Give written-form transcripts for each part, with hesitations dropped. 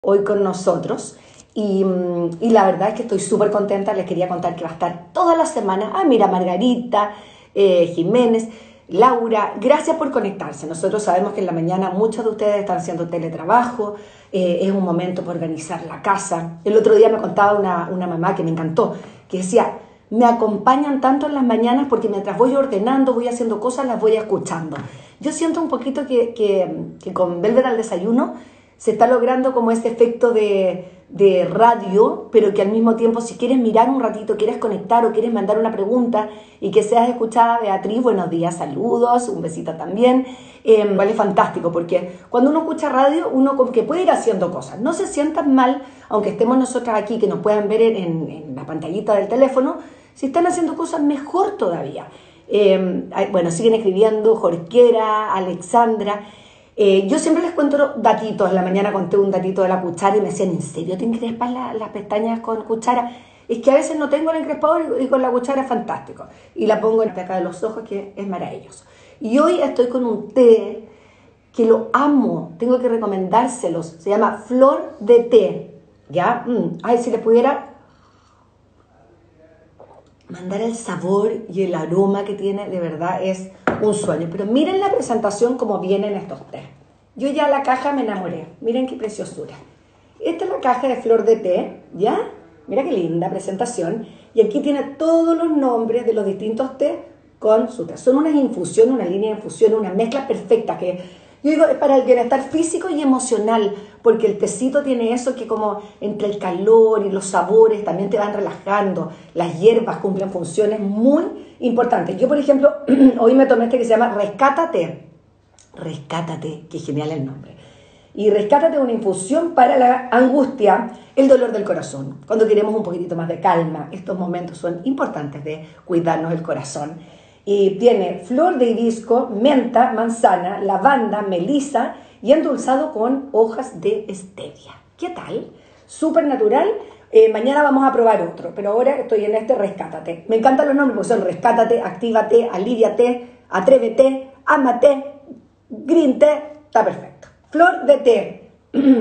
hoy con nosotros. Y la verdad es que estoy súper contenta. Les quería contar que va a estar toda la semana. Ah, mira, Margarita, Jiménez, Laura, gracias por conectarse. Nosotros sabemos que en la mañana muchos de ustedes están haciendo teletrabajo, es un momento para organizar la casa. El otro día me contaba una mamá que me encantó, que decía, me acompañan tanto en las mañanas porque mientras voy ordenando, voy haciendo cosas, las voy escuchando. Yo siento un poquito que con Velvet al desayuno se está logrando como ese efecto de radio, pero que al mismo tiempo si quieres mirar un ratito, quieres conectar o quieres mandar una pregunta y que seas escuchada, Beatriz, buenos días, saludos, un besito también, vale, fantástico, porque cuando uno escucha radio, uno como que puede ir haciendo cosas, no se sientan mal, aunque estemos nosotras aquí, que nos puedan ver en la pantallita del teléfono, si están haciendo cosas mejor todavía. Bueno, siguen escribiendo, Jorquera, Alexandra. Yo siempre les cuento datitos. En la mañana conté un datito de la cuchara y me decían, ¿en serio te encrespas las pestañas con cuchara? Es que a veces no tengo el encrespador y con la cuchara es fantástico. Y la pongo en acá de los ojos, que es maravilloso. Y hoy estoy con un té que lo amo, tengo que recomendárselos. Se llama Flor de Té. ¿Ya? Ay, si les pudiera mandar el sabor y el aroma que tiene, de verdad es un sueño. Pero miren la presentación como vienen estos té. Yo ya la caja me enamoré. Miren qué preciosura. Esta es la caja de Flor de Té, ¿ya? Mira qué linda presentación. Y aquí tiene todos los nombres de los distintos té con su té. Son unas infusiones, una línea de infusión, una mezcla perfecta que yo digo es para el bienestar físico y emocional, porque el tecito tiene eso que como entre el calor y los sabores también te van relajando. Las hierbas cumplen funciones muy importantes. Yo, por ejemplo, hoy me tomé este que se llama Rescátate. Rescátate, qué genial el nombre. Y Rescátate es una infusión para la angustia, el dolor del corazón. Cuando queremos un poquitito más de calma, estos momentos son importantes de cuidarnos el corazón. Y tiene flor de hibisco, menta, manzana, lavanda, melisa y endulzado con hojas de stevia. ¿Qué tal? Súper natural. Mañana vamos a probar otro, pero ahora estoy en este Rescátate. Me encantan los nombres porque son Rescátate, Actívate, Aliviate, Atrévete, Ámate, Green Té, está perfecto. Flor de Té.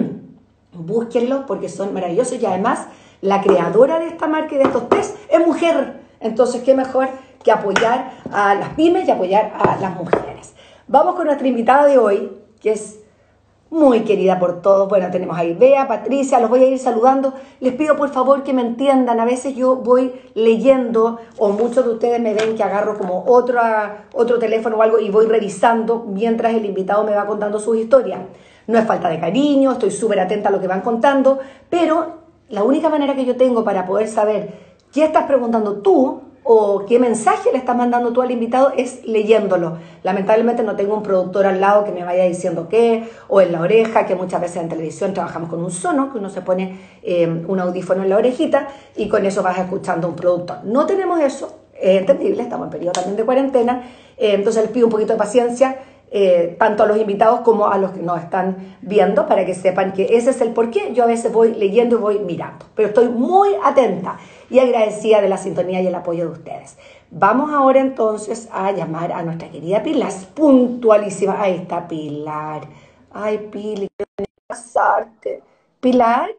Búsquenlos porque son maravillosos y además la creadora de esta marca y de estos tés es mujer. Entonces, qué mejor que apoyar a las pymes y apoyar a las mujeres. Vamos con nuestra invitada de hoy, que es muy querida por todos. Bueno, tenemos a Bea, Patricia, los voy a ir saludando. Les pido por favor que me entiendan. A veces yo voy leyendo, o muchos de ustedes me ven que agarro como otro teléfono o algo y voy revisando mientras el invitado me va contando sus historias. No es falta de cariño, estoy súper atenta a lo que van contando, pero la única manera que yo tengo para poder saber qué estás preguntando tú o qué mensaje le estás mandando tú al invitado es leyéndolo. Lamentablemente no tengo un productor al lado que me vaya diciendo qué, o en la oreja, que muchas veces en televisión trabajamos con un sono, que uno se pone un audífono en la orejita y con eso vas escuchando un productor. No tenemos eso, es entendible, estamos en periodo también de cuarentena, entonces les pido un poquito de paciencia, tanto a los invitados como a los que nos están viendo, para que sepan que ese es el porqué. Yo a veces voy leyendo y voy mirando, pero estoy muy atenta y agradecida de la sintonía y el apoyo de ustedes. Vamos ahora entonces a llamar a nuestra querida Pilar, puntualísima. Ahí está Pilar. Ay, Pili, quiero pasarte. Pilar,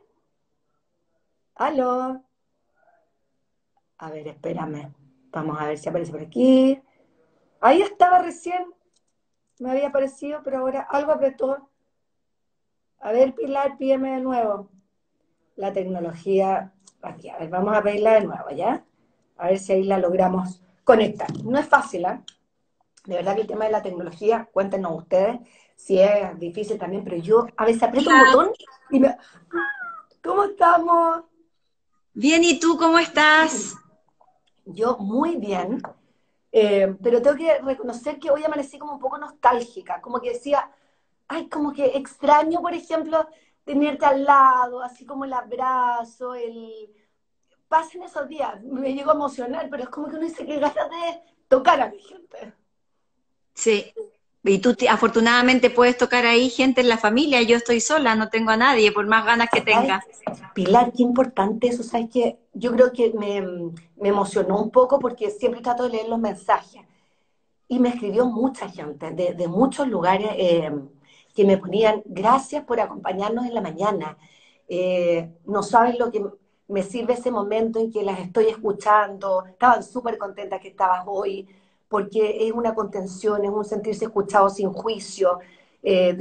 aló. A ver, espérame. Vamos a ver si aparece por aquí. Ahí estaba recién. Me había aparecido, pero ahora algo apretó. A ver, Pilar, pídeme de nuevo. La tecnología, aquí, a ver, vamos a pedirla de nuevo, ¿ya? A ver si ahí la logramos conectar. No es fácil, ¿eh? De verdad que el tema de la tecnología, cuéntenos ustedes si es difícil también, pero yo a veces aprieto un Hola, botón y me... ¿Cómo estamos? bien, ¿y tú cómo estás? Yo muy bien, pero tengo que reconocer que hoy amanecí como un poco nostálgica, como que decía, ay, como que extraño, por ejemplo, tenerte al lado, así como el abrazo, el... Pasen esos días, me llego a emocionar, pero es como que uno dice que ganas de tocar a mi gente. Sí, y tú afortunadamente puedes tocar ahí gente en la familia, yo estoy sola, no tengo a nadie, por más ganas que Ay, tenga. Pilar, qué importante eso, ¿sabes qué? Yo creo que me emocionó un poco porque siempre trato de leer los mensajes y me escribió mucha gente de muchos lugares que me ponían gracias por acompañarnos en la mañana. No sabes lo que me sirve ese momento en que las estoy escuchando. Estaban súper contentas que estabas hoy, porque es una contención, es un sentirse escuchado sin juicio, de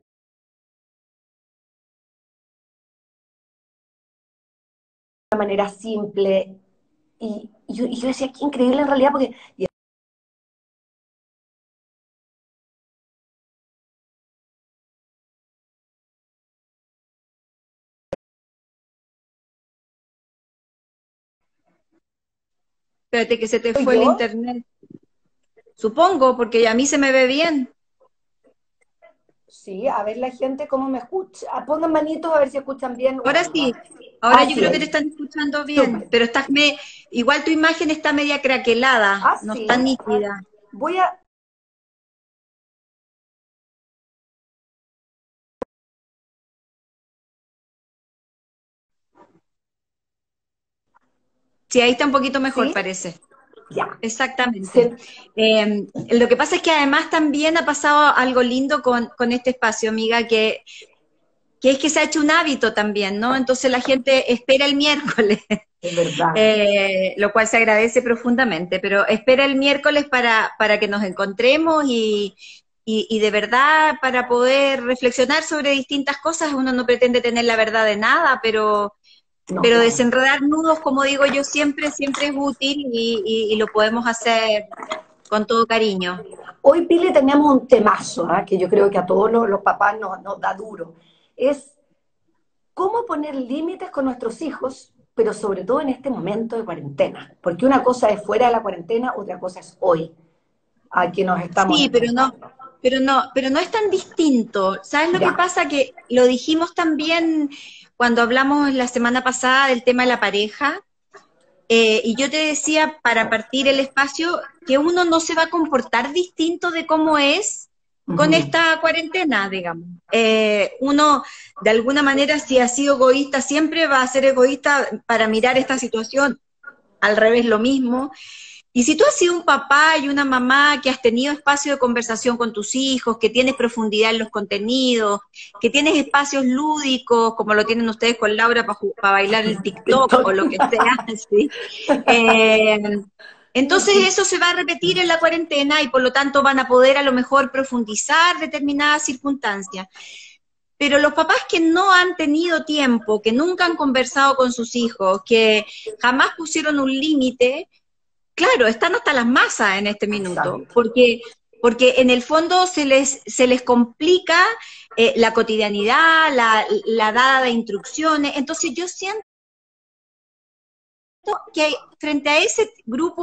una manera simple. Y yo decía, qué increíble en realidad, porque Espérate que se te soy fue el yo. internet. Supongo, porque a mí se me ve bien. Sí, a ver la gente cómo me escucha. Pongan manitos a ver si escuchan bien o Ahora algo. sí, ahora Ah, yo sí, creo que ahí. te están escuchando bien, Súper. pero igual tu imagen está media craquelada, Ah, no sí. está nítida. Voy a, Sí, ahí está un poquito mejor, ¿sí? parece. Ya. Exactamente. Se- Lo que pasa es que además también ha pasado algo lindo con este espacio, amiga, que es que se ha hecho un hábito también, ¿no? Entonces la gente espera el miércoles, es verdad. lo cual se agradece profundamente, pero espera el miércoles para que nos encontremos y de verdad para poder reflexionar sobre distintas cosas. Uno no pretende tener la verdad de nada, No, pero claro. desenredar nudos, como digo yo, siempre, siempre es útil y lo podemos hacer con todo cariño. Hoy, Pili, tenemos un temazo, ¿ah? Que yo creo que a todos los papás nos da duro. Es cómo poner límites con nuestros hijos, pero sobre todo en este momento de cuarentena. Porque una cosa es fuera de la cuarentena, otra cosa es hoy, a que nos estamos Sí, enfrentando. pero no es tan distinto. ¿Sabes lo que Ya. pasa? Que lo dijimos también cuando hablamos la semana pasada del tema de la pareja, y yo te decía para partir el espacio que uno no se va a comportar distinto de cómo es con Ujú. esta cuarentena, digamos. Uno, de alguna manera, si ha sido egoísta, siempre va a ser egoísta para mirar esta situación. Al revés, lo mismo. Y si tú has sido un papá y una mamá que has tenido espacio de conversación con tus hijos, que tienes profundidad en los contenidos, que tienes espacios lúdicos, como lo tienen ustedes con Laura para bailar el TikTok o TikTok. lo que sea, ¿sí? Eh, entonces eso se va a repetir en la cuarentena y por lo tanto van a poder a lo mejor profundizar determinadas circunstancias. Pero los papás que no han tenido tiempo, que nunca han conversado con sus hijos, que jamás pusieron un límite, claro, están hasta las masas en este minuto, Exacto. porque en el fondo se les complica la cotidianidad, la dada de instrucciones. Entonces yo siento que frente a ese grupo,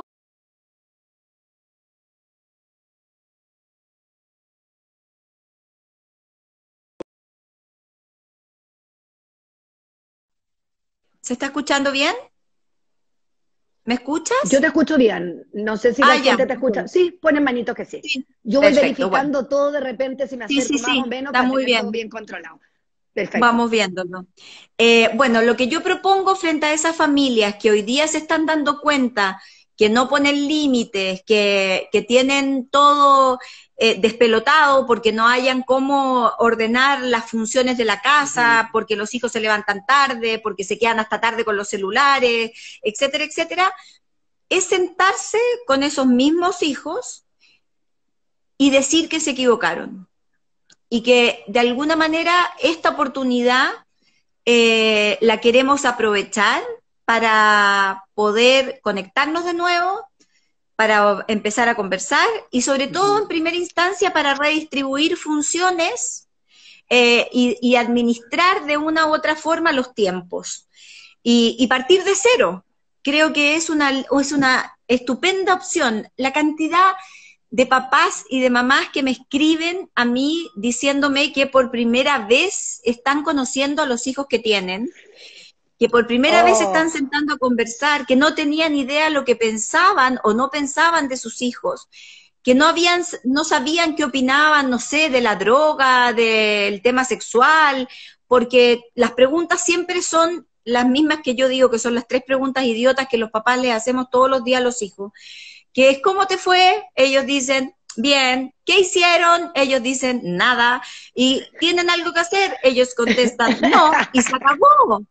¿se está escuchando bien? ¿Me Yo escuchas? te escucho bien. No sé si Ah, la ya, gente te escucha. Sí, ponen manitos que sí. sí, Yo voy perfecto, bueno. verificando todo de repente si me Sí, sí, acerco más o sí, menos está para muy tener todo bien. bien controlado. Perfecto. Vamos viéndolo. Bueno, lo que yo propongo frente a esas familias que hoy día se están dando cuenta que no ponen límites, que tienen todo despelotado porque no hayan cómo ordenar las funciones de la Ujú. casa, porque los hijos se levantan tarde, porque se quedan hasta tarde con los celulares, etcétera, etcétera, es sentarse con esos mismos hijos y decir que se equivocaron y que de alguna manera esta oportunidad la queremos aprovechar para poder conectarnos de nuevo, para empezar a conversar y sobre todo en Ujú. primera instancia para redistribuir funciones y administrar de una u otra forma los tiempos y partir de cero. Creo que es una estupenda opción. La cantidad de papás y de mamás que me escriben a mí diciéndome que por primera vez están conociendo a los hijos que tienen, que por primera vez se están Oh, sentando a conversar, que no tenían idea lo que pensaban o no pensaban de sus hijos, que no sabían qué opinaban, no sé, de la droga, del tema sexual, porque las preguntas siempre son las mismas que yo digo, que son las tres preguntas idiotas que los papás les hacemos todos los días a los hijos, que es ¿cómo te fue? Ellos dicen, bien. ¿Qué hicieron? Ellos dicen, nada. ¿Y tienen algo que hacer? Ellos contestan, no, y se acabó.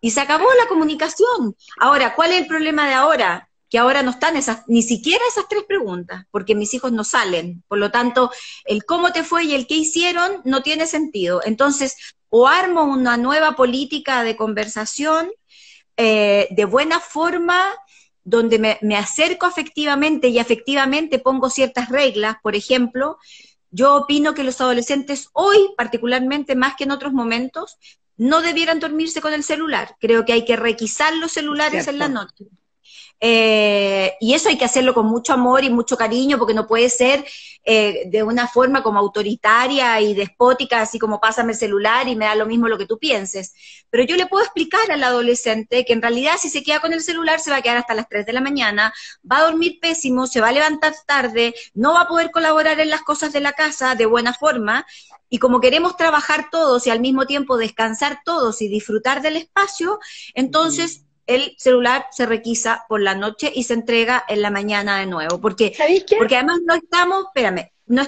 Y se acabó la comunicación. Ahora, ¿cuál es el problema de ahora? Que ahora no están ni siquiera esas 3 preguntas, porque mis hijos no salen. Por lo tanto, el cómo te fue y el qué hicieron no tiene sentido. Entonces, o armo una nueva política de conversación de buena forma, donde me acerco afectivamente y afectivamente pongo ciertas reglas. Por ejemplo, yo opino que los adolescentes hoy, particularmente más que en otros momentos, no debieran dormirse con el celular. Creo que hay que requisar los celulares en la noche. Y eso hay que hacerlo con mucho amor y mucho cariño, porque no puede ser de una forma como autoritaria y despótica, así como pásame el celular y me da lo mismo lo que tú pienses. Pero yo le puedo explicar al adolescente que en realidad si se queda con el celular se va a quedar hasta las 3 de la mañana, va a dormir pésimo, se va a levantar tarde, no va a poder colaborar en las cosas de la casa de buena forma, y como queremos trabajar todos y al mismo tiempo descansar todos y disfrutar del espacio, entonces el celular se requisa por la noche y se entrega en la mañana de nuevo. Porque, ¿Sabéis qué? porque además no estamos, espérame,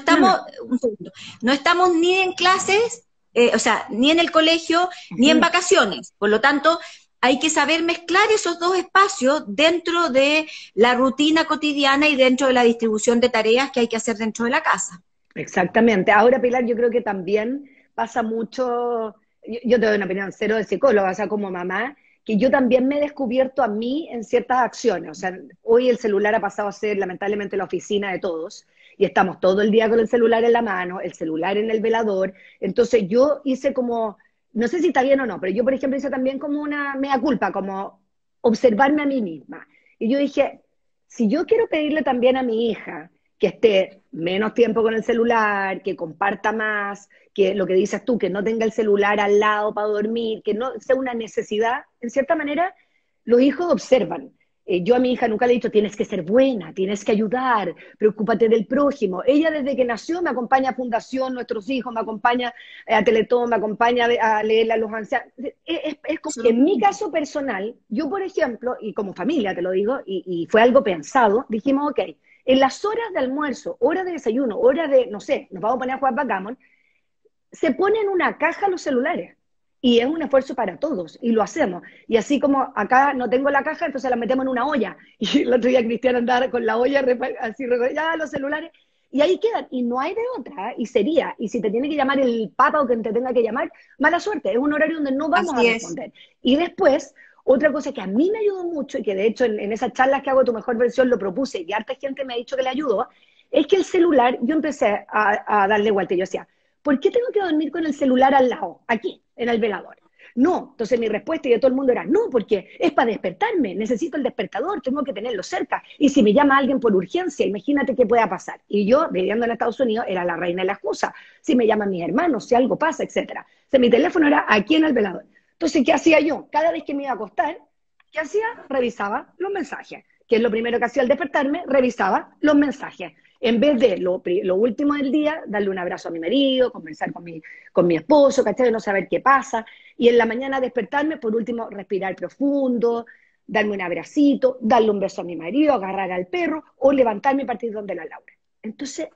un segundo, no estamos ni en clases, o sea, ni en el colegio, ni en vacaciones. Por lo tanto, hay que saber mezclar esos 2 espacios dentro de la rutina cotidiana y dentro de la distribución de tareas que hay que hacer dentro de la casa. Exactamente. Ahora, Pilar, yo creo que también pasa mucho, yo te doy una opinión cero de psicóloga, o sea, como mamá, que yo también me he descubierto a mí en ciertas acciones. O sea, hoy el celular ha pasado a ser lamentablemente la oficina de todos y estamos todo el día con el celular en la mano, el celular en el velador. Entonces yo hice como, no sé si está bien o no, pero yo, por ejemplo, hice también como una mea culpa, como observarme a mí misma. Y yo dije, si yo quiero pedirle también a mi hija que esté menos tiempo con el celular, que comparta más, que lo que dices tú, que no tenga el celular al lado para dormir, que no sea una necesidad, en cierta manera, los hijos observan. Yo a mi hija nunca le he dicho, tienes que ser buena, tienes que ayudar, preocúpate del prójimo. Ella desde que nació me acompaña a Fundación Nuestros Hijos, me acompaña a Teletón, me acompaña a leerle a los ancianos. Es como, en mi caso personal, yo por ejemplo, y como familia te lo digo, y fue algo pensado, dijimos, ok, en las horas de almuerzo, horas de desayuno, horas de, no sé, nos vamos a poner a jugar backgammon, se pone en una caja los celulares. Y es un esfuerzo para todos, y lo hacemos. Y así como acá no tengo la caja, entonces la metemos en una olla. Y el otro día Cristiano andaba con la olla, así, ya los celulares, y ahí quedan. Y no hay de otra, y sería. Y si te tiene que llamar el papa o quien te tenga que llamar, mala suerte, es un horario donde no vamos a responder. Y después, otra cosa que a mí me ayudó mucho, y que de hecho en esas charlas que hago Tu Mejor Versión lo propuse, y harta gente me ha dicho que le ayudó, es que el celular, yo empecé a darle vuelta, y yo decía, ¿por qué tengo que dormir con el celular al lado, aquí, en el velador? No, entonces mi respuesta y de todo el mundo era, no, porque es para despertarme, necesito el despertador, tengo que tenerlo cerca, y si me llama alguien por urgencia, imagínate qué pueda pasar. Y yo, viviendo en Estados Unidos, era la reina de la excusa, si me llaman mis hermanos, si algo pasa, etcétera. O sea, mi teléfono era aquí en el velador. Entonces, ¿qué hacía yo? Cada vez que me iba a acostar, ¿qué hacía? Revisaba los mensajes. Que es lo primero que hacía al despertarme, revisaba los mensajes. En vez de lo último del día, darle un abrazo a mi marido, conversar con mi esposo, ¿cachai? No saber qué pasa. Y en la mañana despertarme, por último, respirar profundo, darme un abracito, darle un beso a mi marido, agarrar al perro, o levantarme y partir donde la Laura. Entonces,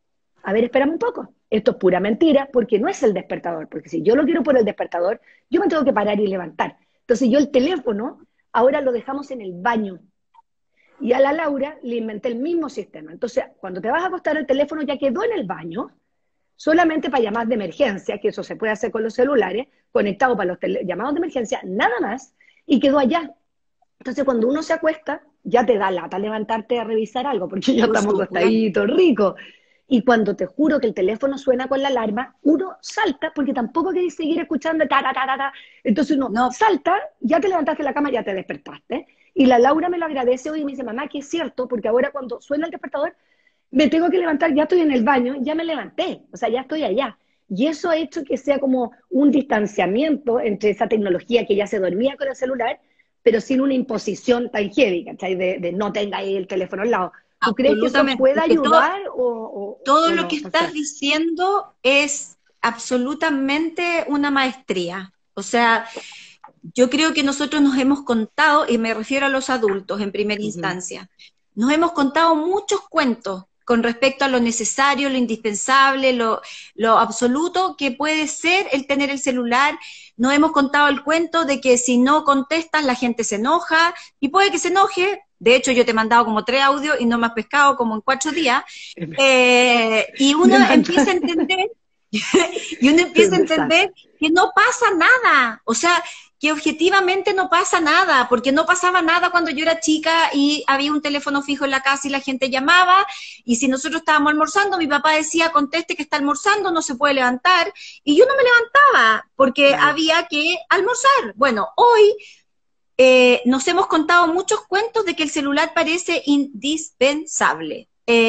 a ver, espérame un poco. Esto es pura mentira, porque no es el despertador. Porque si yo lo quiero por el despertador, yo me tengo que parar y levantar. Entonces yo el teléfono, ahora lo dejamos en el baño. Y a la Laura le inventé el mismo sistema. Entonces, cuando te vas a acostar, el teléfono ya quedó en el baño, solamente para llamadas de emergencia, que eso se puede hacer con los celulares, conectado para los llamados de emergencia, nada más, y quedó allá. Entonces, cuando uno se acuesta, ya te da lata levantarte a revisar algo, porque ya estamos acostaditos, ricos. Y cuando te juro que el teléfono suena con la alarma, uno salta, porque tampoco querés seguir escuchando, entonces uno salta, ya te levantaste de la cama, ya te despertaste. Y la Laura me lo agradece hoy y me dice, mamá, que es cierto, porque ahora cuando suena el despertador, me tengo que levantar, ya estoy en el baño, ya me levanté, o sea, ya estoy allá. Y eso ha hecho que sea como un distanciamiento entre esa tecnología que ya se dormía con el celular, pero sin una imposición tan heavy, ¿cachai? De no tenga ahí el teléfono al lado. ¿Tú crees que eso puede ayudar? Todo lo que estás diciendo es absolutamente una maestría. O sea, yo creo que nosotros nos hemos contado, y me refiero a los adultos en primera instancia, nos hemos contado muchos cuentos con respecto a lo necesario, lo indispensable, lo absoluto que puede ser el tener el celular. Nos hemos contado el cuento de que si no contestas la gente se enoja, y puede que se enoje. De hecho, yo te he mandado como 3 audios y no me has pescado como en 4 días. Y uno empieza a entender, que no pasa nada. O sea, que objetivamente no pasa nada, porque no pasaba nada cuando yo era chica y había un teléfono fijo en la casa y la gente llamaba, y si nosotros estábamos almorzando, mi papá decía, conteste que está almorzando, no se puede levantar, y yo no me levantaba, porque había que almorzar. Bueno, hoy nos hemos contado muchos cuentos de que el celular parece indispensable.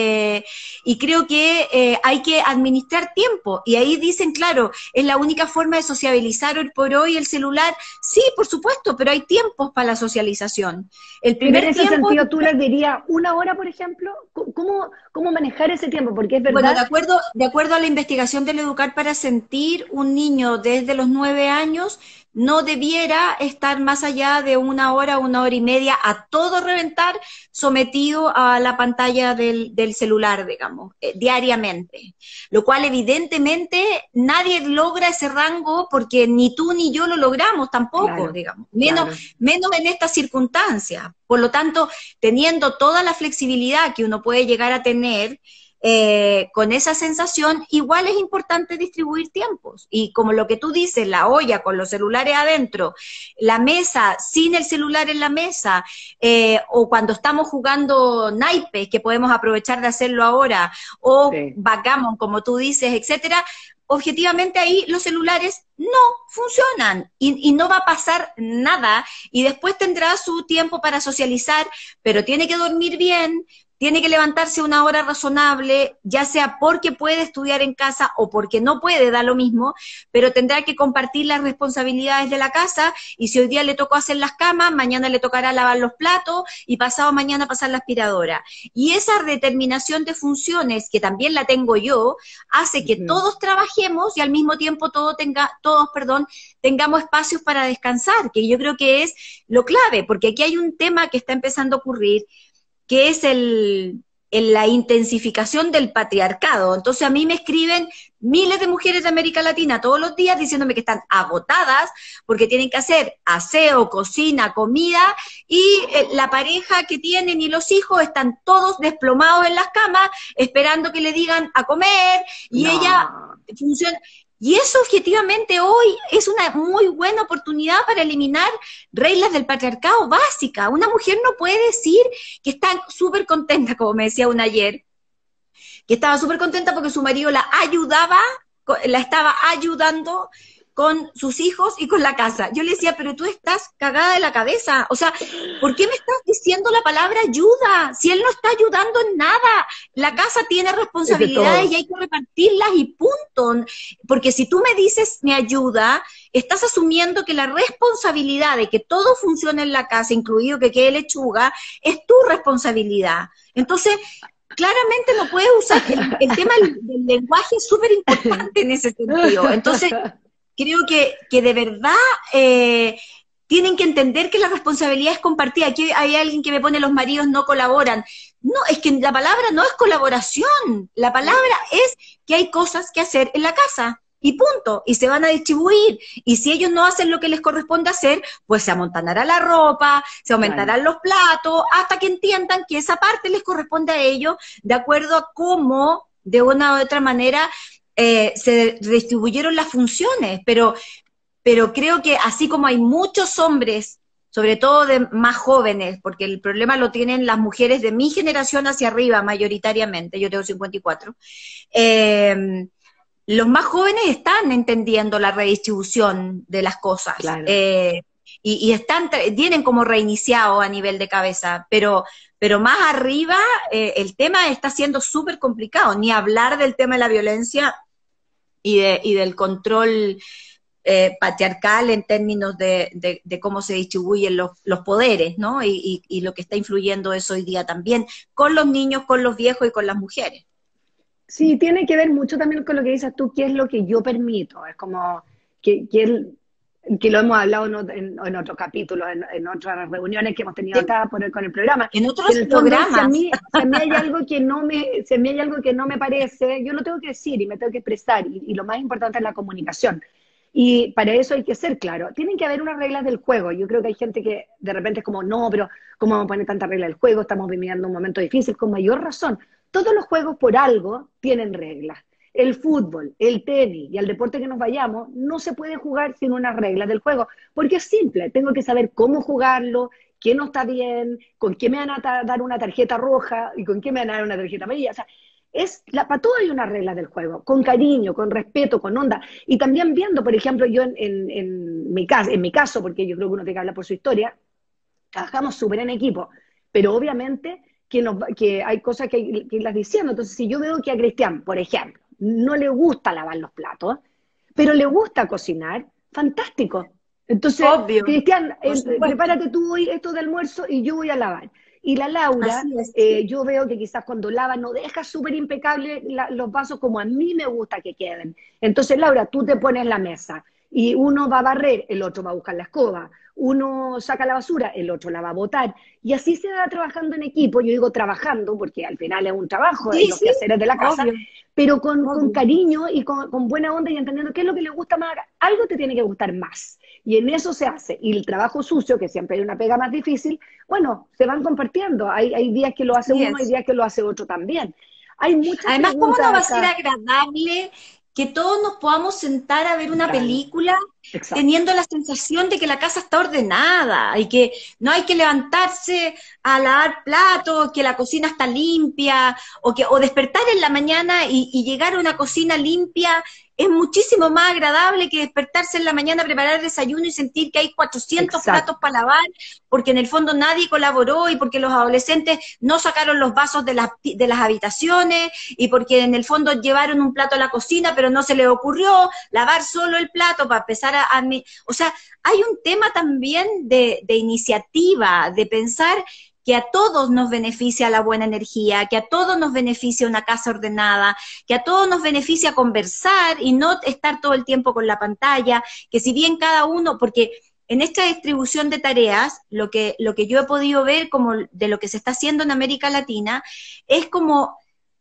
Y creo que hay que administrar tiempo, y ahí dicen, claro, es la única forma de sociabilizar hoy por hoy el celular. Sí, por supuesto, pero hay tiempos para la socialización. El primer en ese tiempo, sentido, ¿tú les dirías 1 hora, por ejemplo? ¿Cómo manejar ese tiempo? Porque es verdad... bueno, de acuerdo a la investigación del Educar para Sentir, un niño desde los 9 años no debiera estar más allá de 1 hora, 1 hora y media, a todo reventar, sometido a la pantalla del celular, digamos, diariamente. Lo cual evidentemente nadie logra ese rango, porque ni tú ni yo lo logramos tampoco, digamos, menos en estas circunstancias. Por lo tanto, teniendo toda la flexibilidad que uno puede llegar a tener, con esa sensación, igual es importante distribuir tiempos. Y como lo que tú dices, la olla con los celulares adentro, la mesa sin el celular en la mesa, o cuando estamos jugando naipes, que podemos aprovechar de hacerlo ahora, o backgammon, como tú dices, etcétera, objetivamente ahí los celulares no funcionan y no va a pasar nada, y después tendrá su tiempo para socializar, pero tiene que dormir bien, tiene que levantarse 1 hora razonable, ya sea porque puede estudiar en casa o porque no puede, da lo mismo, pero tendrá que compartir las responsabilidades de la casa, y si hoy día le tocó hacer las camas, mañana le tocará lavar los platos, y pasado mañana pasar la aspiradora. Y esa determinación de funciones, que también la tengo yo, hace que todos trabajemos y al mismo tiempo tengamos espacios para descansar, que yo creo que es lo clave, porque aquí hay un tema que está empezando a ocurrir, que es la intensificación del patriarcado. Entonces a mí me escriben miles de mujeres de América Latina todos los días diciéndome que están agotadas porque tienen que hacer aseo, cocina, comida, y la pareja que tienen y los hijos están todos desplomados en las camas esperando que le digan a comer, y ella funciona. Y eso objetivamente hoy es una muy buena oportunidad para eliminar reglas del patriarcado básicas. Una mujer no puede decir que está súper contenta, como me decía una ayer, que estaba súper contenta porque su marido la estaba ayudando con sus hijos y con la casa. Yo le decía, pero tú estás cagada de la cabeza. O sea, ¿por qué me estás diciendo la palabra ayuda? Si él no está ayudando en nada. La casa tiene responsabilidades y hay que repartirlas y punto. Porque si tú me dices me ayuda, estás asumiendo que la responsabilidad de que todo funcione en la casa, incluido que quede lechuga, es tu responsabilidad. Entonces, claramente no puedes usar el tema del lenguaje, es súper importante en ese sentido. Entonces, creo que de verdad tienen que entender que la responsabilidad es compartida. Aquí hay alguien que me pone los maridos no colaboran. No, es que la palabra no es colaboración. La palabra es que hay cosas que hacer en la casa. Y punto. Y se van a distribuir. Y si ellos no hacen lo que les corresponde hacer, pues se amontonará la ropa, se aumentarán los platos, hasta que entiendan que esa parte les corresponde a ellos, de acuerdo a cómo, de una u otra manera, se distribuyeron las funciones, pero creo que así como hay muchos hombres, sobre todo de más jóvenes, porque el problema lo tienen las mujeres de mi generación hacia arriba mayoritariamente, yo tengo 54, los más jóvenes están entendiendo la redistribución de las cosas, y tienen como reiniciado a nivel de cabeza, pero más arriba el tema está siendo súper complicado, ni hablar del tema de la violencia y del control patriarcal en términos de cómo se distribuyen los poderes, ¿no? Y lo que está influyendo eso hoy día también, con los niños, con los viejos y con las mujeres. Sí, tiene que ver mucho también con lo que dices tú, qué es lo que yo permito, es como que que lo hemos hablado en otros capítulos, en otras reuniones que hemos tenido Sí, acá con el programa. en Que otros en el fondo, programas. si a mí hay algo que no me, si a mí hay algo que no me parece, yo lo tengo que decir y me tengo que expresar, y lo más importante es la comunicación. Y para eso hay que ser claro. Tienen que haber unas reglas del juego. Yo creo que hay gente que de repente es como, no, pero ¿cómo vamos a poner tanta regla del juego? Estamos viviendo un momento difícil, con mayor razón. Todos los juegos por algo tienen reglas. El fútbol, el tenis y el deporte que nos vayamos, no se puede jugar sin unas reglas del juego, porque es simple, tengo que saber cómo jugarlo, qué no está bien, con qué me van a dar una tarjeta roja y con qué me van a dar una tarjeta amarilla. O sea, para todo hay unas reglas del juego, con cariño, con respeto, con onda. Y también viendo, por ejemplo, yo en mi caso, porque yo creo que uno tiene que hablar por su historia, trabajamos súper en equipo, pero obviamente que hay cosas que irlas diciendo. Entonces, si yo veo que a Cristian, por ejemplo, no le gusta lavar los platos, pero le gusta cocinar, fantástico. Entonces, Obvio, Cristian, por supuesto. prepárate tú hoy esto de almuerzo y yo voy a lavar. Y la Laura, Así es. yo veo que quizás cuando lava no deja súper impecable los vasos como a mí me gusta que queden. Entonces, Laura, tú te pones la mesa y uno va a barrer, el otro va a buscar la escoba, uno saca la basura, el otro la va a botar. Y así se va trabajando en equipo. Yo digo trabajando porque al final es un trabajo, Sí, los sí, quehaceres de la casa, obvio, pero con obvio. cariño y con buena onda y entendiendo qué es lo que le gusta más. Algo te tiene que gustar más. Y en eso se hace. Y el trabajo sucio, que siempre hay una pega más difícil, bueno, se van compartiendo. Hay días que lo hace Así uno, hay es. días que lo hace otro también. Hay muchas Además, ¿cómo no preguntas va a ser acá. agradable que todos nos podamos sentar a ver una Claro, película exacto. teniendo la sensación de que la casa está ordenada y que no hay que levantarse a lavar platos, que la cocina está limpia, o despertar en la mañana y llegar a una cocina limpia? Es muchísimo más agradable que despertarse en la mañana, preparar el desayuno y sentir que hay 400 platos Exacto. para lavar, porque en el fondo nadie colaboró y porque los adolescentes no sacaron los vasos de las habitaciones y porque en el fondo llevaron un plato a la cocina, pero no se les ocurrió lavar solo el plato para empezar o sea, hay un tema también de iniciativa, de pensar que a todos nos beneficia la buena energía, que a todos nos beneficia una casa ordenada, que a todos nos beneficia conversar y no estar todo el tiempo con la pantalla, que si bien cada uno, porque en esta distribución de tareas, lo que yo he podido ver como de lo que se está haciendo en América Latina, es como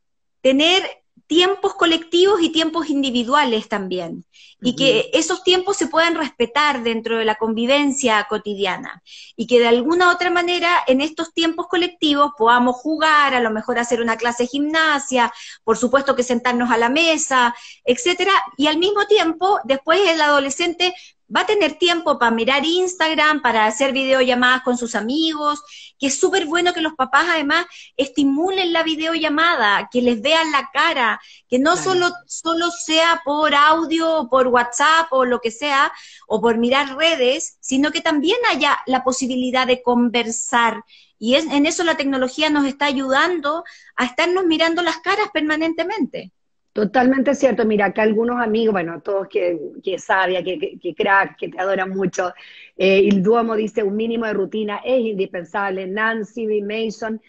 tener tiempos colectivos y tiempos individuales también, y Ujú. que esos tiempos se puedan respetar dentro de la convivencia cotidiana, y que de alguna otra manera en estos tiempos colectivos podamos jugar, a lo mejor hacer una clase de gimnasia, por supuesto que sentarnos a la mesa, etcétera, y al mismo tiempo, después el adolescente va a tener tiempo para mirar Instagram, para hacer videollamadas con sus amigos, que es súper bueno que los papás además estimulen la videollamada, que les vean la cara, que no Claro. solo sea por audio, o por WhatsApp o lo que sea, o por mirar redes, sino que también haya la posibilidad de conversar. Y en eso la tecnología nos está ayudando a estarnos mirando las caras permanentemente. Totalmente cierto. Mira, acá algunos amigos, bueno, todos que Sabia, que crack, que te adoran mucho. El Duomo dice, un mínimo de rutina es indispensable. Nancy B. Mason,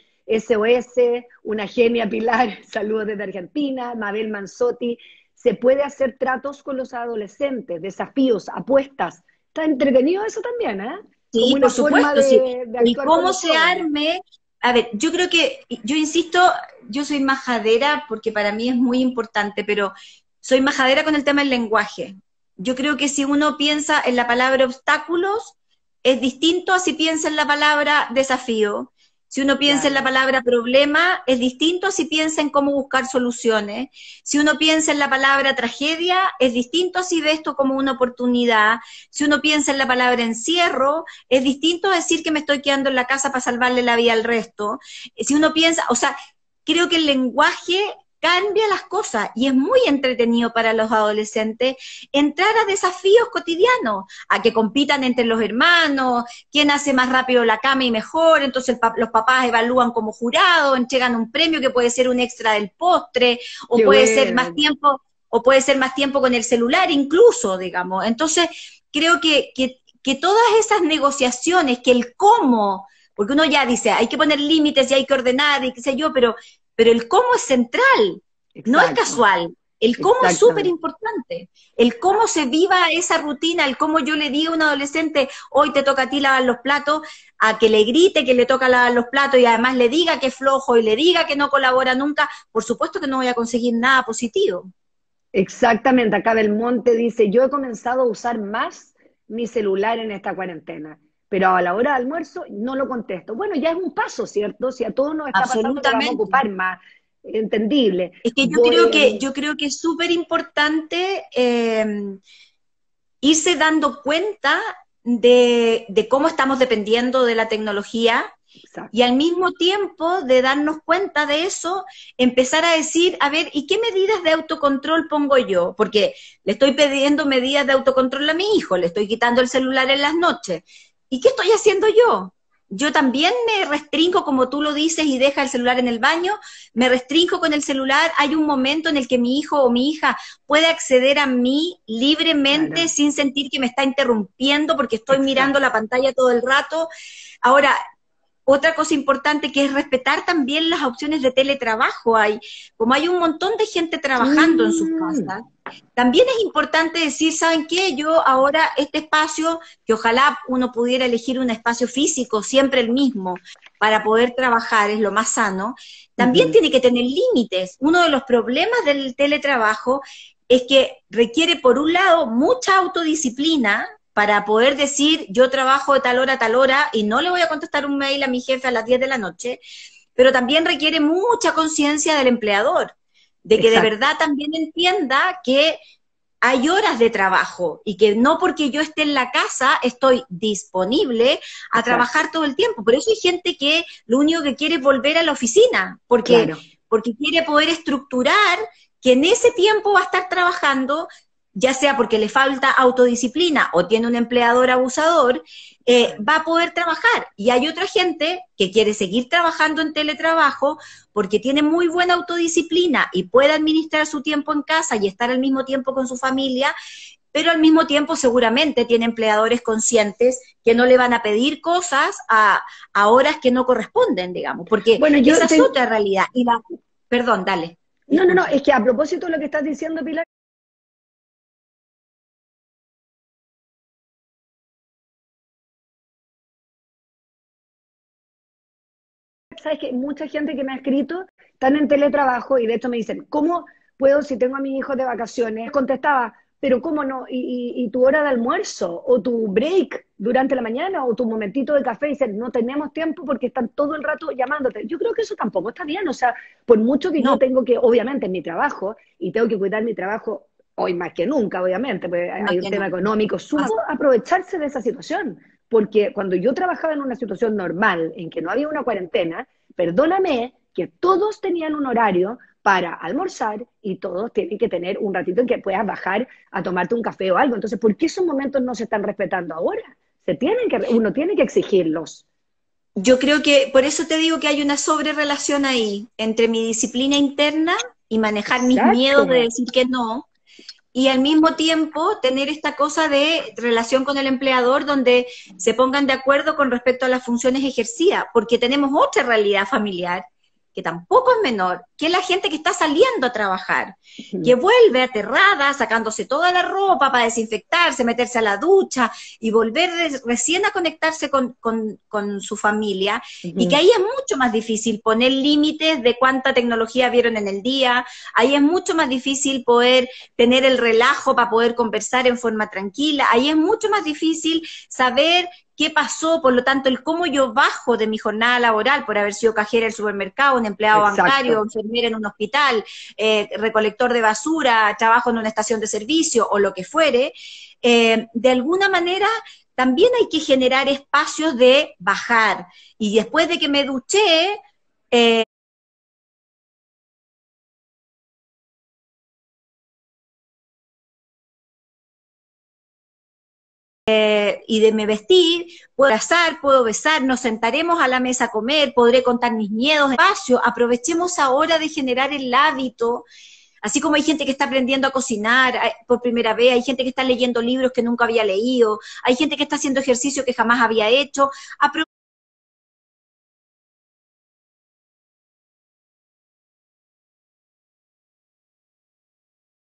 SOS, una genia Pilar, saludos desde Argentina. Mabel Manzotti, se puede hacer tratos con los adolescentes, desafíos, apuestas. Está entretenido eso también, ¿eh? Como Sí, una por forma supuesto, sí. de Y actuar con cómo los se jóvenes. arme, a ver, yo creo que, yo insisto, yo soy majadera porque para mí es muy importante, pero soy majadera con el tema del lenguaje. Yo creo que si uno piensa en la palabra obstáculos, es distinto a si piensa en la palabra desafío. Si uno piensa en la Claro, palabra problema, es distinto a si piensa en cómo buscar soluciones. Si uno piensa en la palabra tragedia, es distinto a si ve esto como una oportunidad. Si uno piensa en la palabra encierro, es distinto a decir que me estoy quedando en la casa para salvarle la vida al resto. Si uno piensa, o sea, creo que el lenguaje cambia las cosas y es muy entretenido para los adolescentes entrar a desafíos cotidianos, a que compitan entre los hermanos, quién hace más rápido la cama y mejor, entonces los papás evalúan como jurado, entregan un premio que puede ser un extra del postre, o qué puede ser más bueno. tiempo, o puede ser más tiempo con el celular incluso, digamos. Entonces, creo que todas esas negociaciones, que el cómo, porque uno ya dice, hay que poner límites y hay que ordenar y qué sé yo, pero el cómo es central, no es Exacto. casual. El cómo es súper Exactamente. importante. El cómo se viva esa rutina, el cómo yo le diga a un adolescente, hoy te toca a ti lavar los platos, a que le grite que le toca lavar los platos y además le diga que es flojo y le diga que no colabora nunca, por supuesto que no voy a conseguir nada positivo. Exactamente, acá Belmonte dice, yo he comenzado a usar más mi celular en esta cuarentena, pero a la hora de almuerzo no lo contesto. Bueno, ya es un paso, ¿cierto? Si a todos nos está pasando que vamos a Absolutamente. ocupar más, entendible. Es que yo creo que es súper importante irse dando cuenta de cómo estamos dependiendo de la tecnología y Exacto, al mismo tiempo de darnos cuenta de eso, empezar a decir, a ver, ¿y qué medidas de autocontrol pongo yo? Porque le estoy pidiendo medidas de autocontrol a mi hijo, le estoy quitando el celular en las noches. ¿Y qué estoy haciendo yo? Yo también me restringo, como tú lo dices, y deja el celular en el baño, me restringo con el celular. Hay un momento en el que mi hijo o mi hija puede acceder a mí libremente claro, sin sentir que me está interrumpiendo porque estoy mirando exacto. la pantalla todo el rato. Ahora, otra cosa importante que es respetar también las opciones de teletrabajo. Como hay un montón de gente trabajando en sus Mm, casas, también es importante decir, ¿saben qué? Yo ahora este espacio, que ojalá uno pudiera elegir un espacio físico, siempre el mismo, para poder trabajar, es lo más sano, también ujú, tiene que tener límites. Uno de los problemas del teletrabajo es que requiere, por un lado, mucha autodisciplina, para poder decir, yo trabajo de tal hora a tal hora y no le voy a contestar un mail a mi jefe a las 10 de la noche, pero también requiere mucha conciencia del empleador, de que de exacto, verdad también entienda que hay horas de trabajo y que no porque yo esté en la casa estoy disponible a exacto, trabajar todo el tiempo. Por eso hay gente que lo único que quiere es volver a la oficina, claro, porque quiere poder estructurar que en ese tiempo va a estar trabajando, ya sea porque le falta autodisciplina o tiene un empleador abusador, claro. va a poder trabajar. Y hay otra gente que quiere seguir trabajando en teletrabajo porque tiene muy buena autodisciplina y puede administrar su tiempo en casa y estar al mismo tiempo con su familia, pero al mismo tiempo seguramente tiene empleadores conscientes que no le van a pedir cosas a horas que no corresponden, digamos, porque Bueno, esa es otra realidad. Perdón, dale, no, no, no, disculpa. es que a propósito de lo que estás diciendo, Pilar, sabes que mucha gente que me ha escrito están en teletrabajo y de hecho me dicen, ¿cómo puedo si tengo a mis hijos de vacaciones? Contestaba, pero ¿cómo no? ¿Y tu hora de almuerzo o tu break durante la mañana o tu momentito de café? Y dicen, no tenemos tiempo porque están todo el rato llamándote. Yo creo que eso tampoco está bien, o sea, por mucho que yo No, tengo que, obviamente, en mi trabajo, y tengo que cuidar mi trabajo hoy más que nunca, obviamente, pues más hay un que tema nunca. económico, suma aprovecharse de esa situación, porque cuando yo trabajaba en una situación normal, en que no había una cuarentena, perdóname que todos tenían un horario para almorzar y todos tienen que tener un ratito en que puedas bajar a tomarte un café o algo. Entonces, ¿por qué esos momentos no se están respetando ahora? Uno tiene que exigirlos. Yo creo que, por eso te digo que hay una sobrerelación ahí entre mi disciplina interna y manejar mis Exacto, miedos de decir que no, y al mismo tiempo tener esta cosa de relación con el empleador donde se pongan de acuerdo con respecto a las funciones ejercidas, porque tenemos otra realidad familiar que tampoco es menor, que es la gente que está saliendo a trabajar, que vuelve aterrada, sacándose toda la ropa para desinfectarse, meterse a la ducha y volver recién a conectarse con su familia, y que ahí es mucho más difícil poner límites de cuánta tecnología vieron en el día, ahí es mucho más difícil poder tener el relajo para poder conversar en forma tranquila, ahí es mucho más difícil saber qué pasó, por lo tanto, el cómo yo bajo de mi jornada laboral por haber sido cajera del supermercado, un empleado bancario, exacto. enfermera en un hospital, recolector de basura, trabajo en una estación de servicio o lo que fuere, de alguna manera también hay que generar espacios de bajar. Y después de que me duché, y de me vestir, puedo abrazar, puedo besar, nos sentaremos a la mesa a comer, podré contar mis miedos, espacio, aprovechemos ahora de generar el hábito, así como hay gente que está aprendiendo a cocinar por primera vez, hay gente que está leyendo libros que nunca había leído, hay gente que está haciendo ejercicio que jamás había hecho,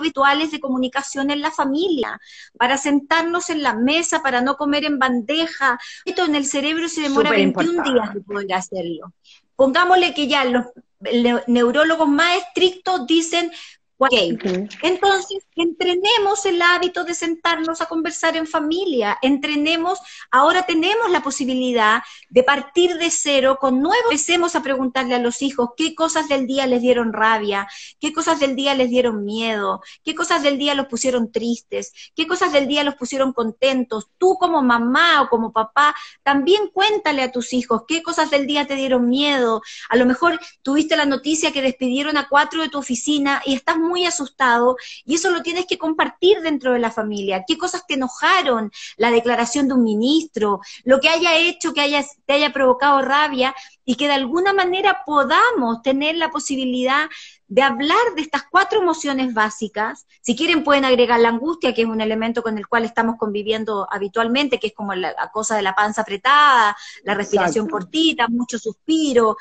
rituales de comunicación en la familia, para sentarnos en la mesa, para no comer en bandeja. Esto en el cerebro se demora Súper 21 días importante. de poder hacerlo. Pongámosle que ya los neurólogos más estrictos dicen, ok, Ujú. entonces entrenemos el hábito de sentarnos a conversar en familia, entrenemos, ahora tenemos la posibilidad de partir de cero con nuevos, empecemos a preguntarle a los hijos qué cosas del día les dieron rabia, qué cosas del día les dieron miedo, qué cosas del día los pusieron tristes, qué cosas del día los pusieron contentos. Tú como mamá o como papá, también cuéntale a tus hijos qué cosas del día te dieron miedo. A lo mejor tuviste la noticia que despidieron a 4 de tu oficina y estás muy asustado, y eso lo tienes que compartir dentro de la familia. ¿Qué cosas te enojaron? La declaración de un ministro, lo que haya hecho que te haya provocado rabia, y que de alguna manera podamos tener la posibilidad de hablar de estas 4 emociones básicas. Si quieren pueden agregar la angustia, que es un elemento con el cual estamos conviviendo habitualmente, que es como la cosa de la panza apretada, la respiración Exacto. cortita, mucho suspiro,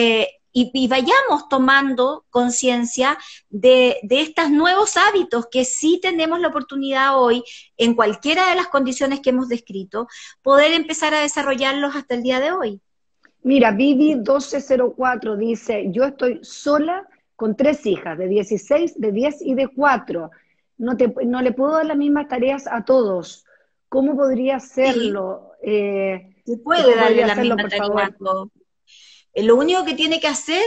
y vayamos tomando conciencia de estos nuevos hábitos que sí tenemos la oportunidad hoy, en cualquiera de las condiciones que hemos descrito, poder empezar a desarrollarlos hasta el día de hoy. Mira, Vivi1204 dice, yo estoy sola con 3 hijas, de 16, de 10 y de 4. No le puedo dar las mismas tareas a todos. ¿Cómo podría Sí, hacerlo? se puede ¿Cómo darle podría la hacerlo, misma por tarea a favor? todos. Lo único que tiene que hacer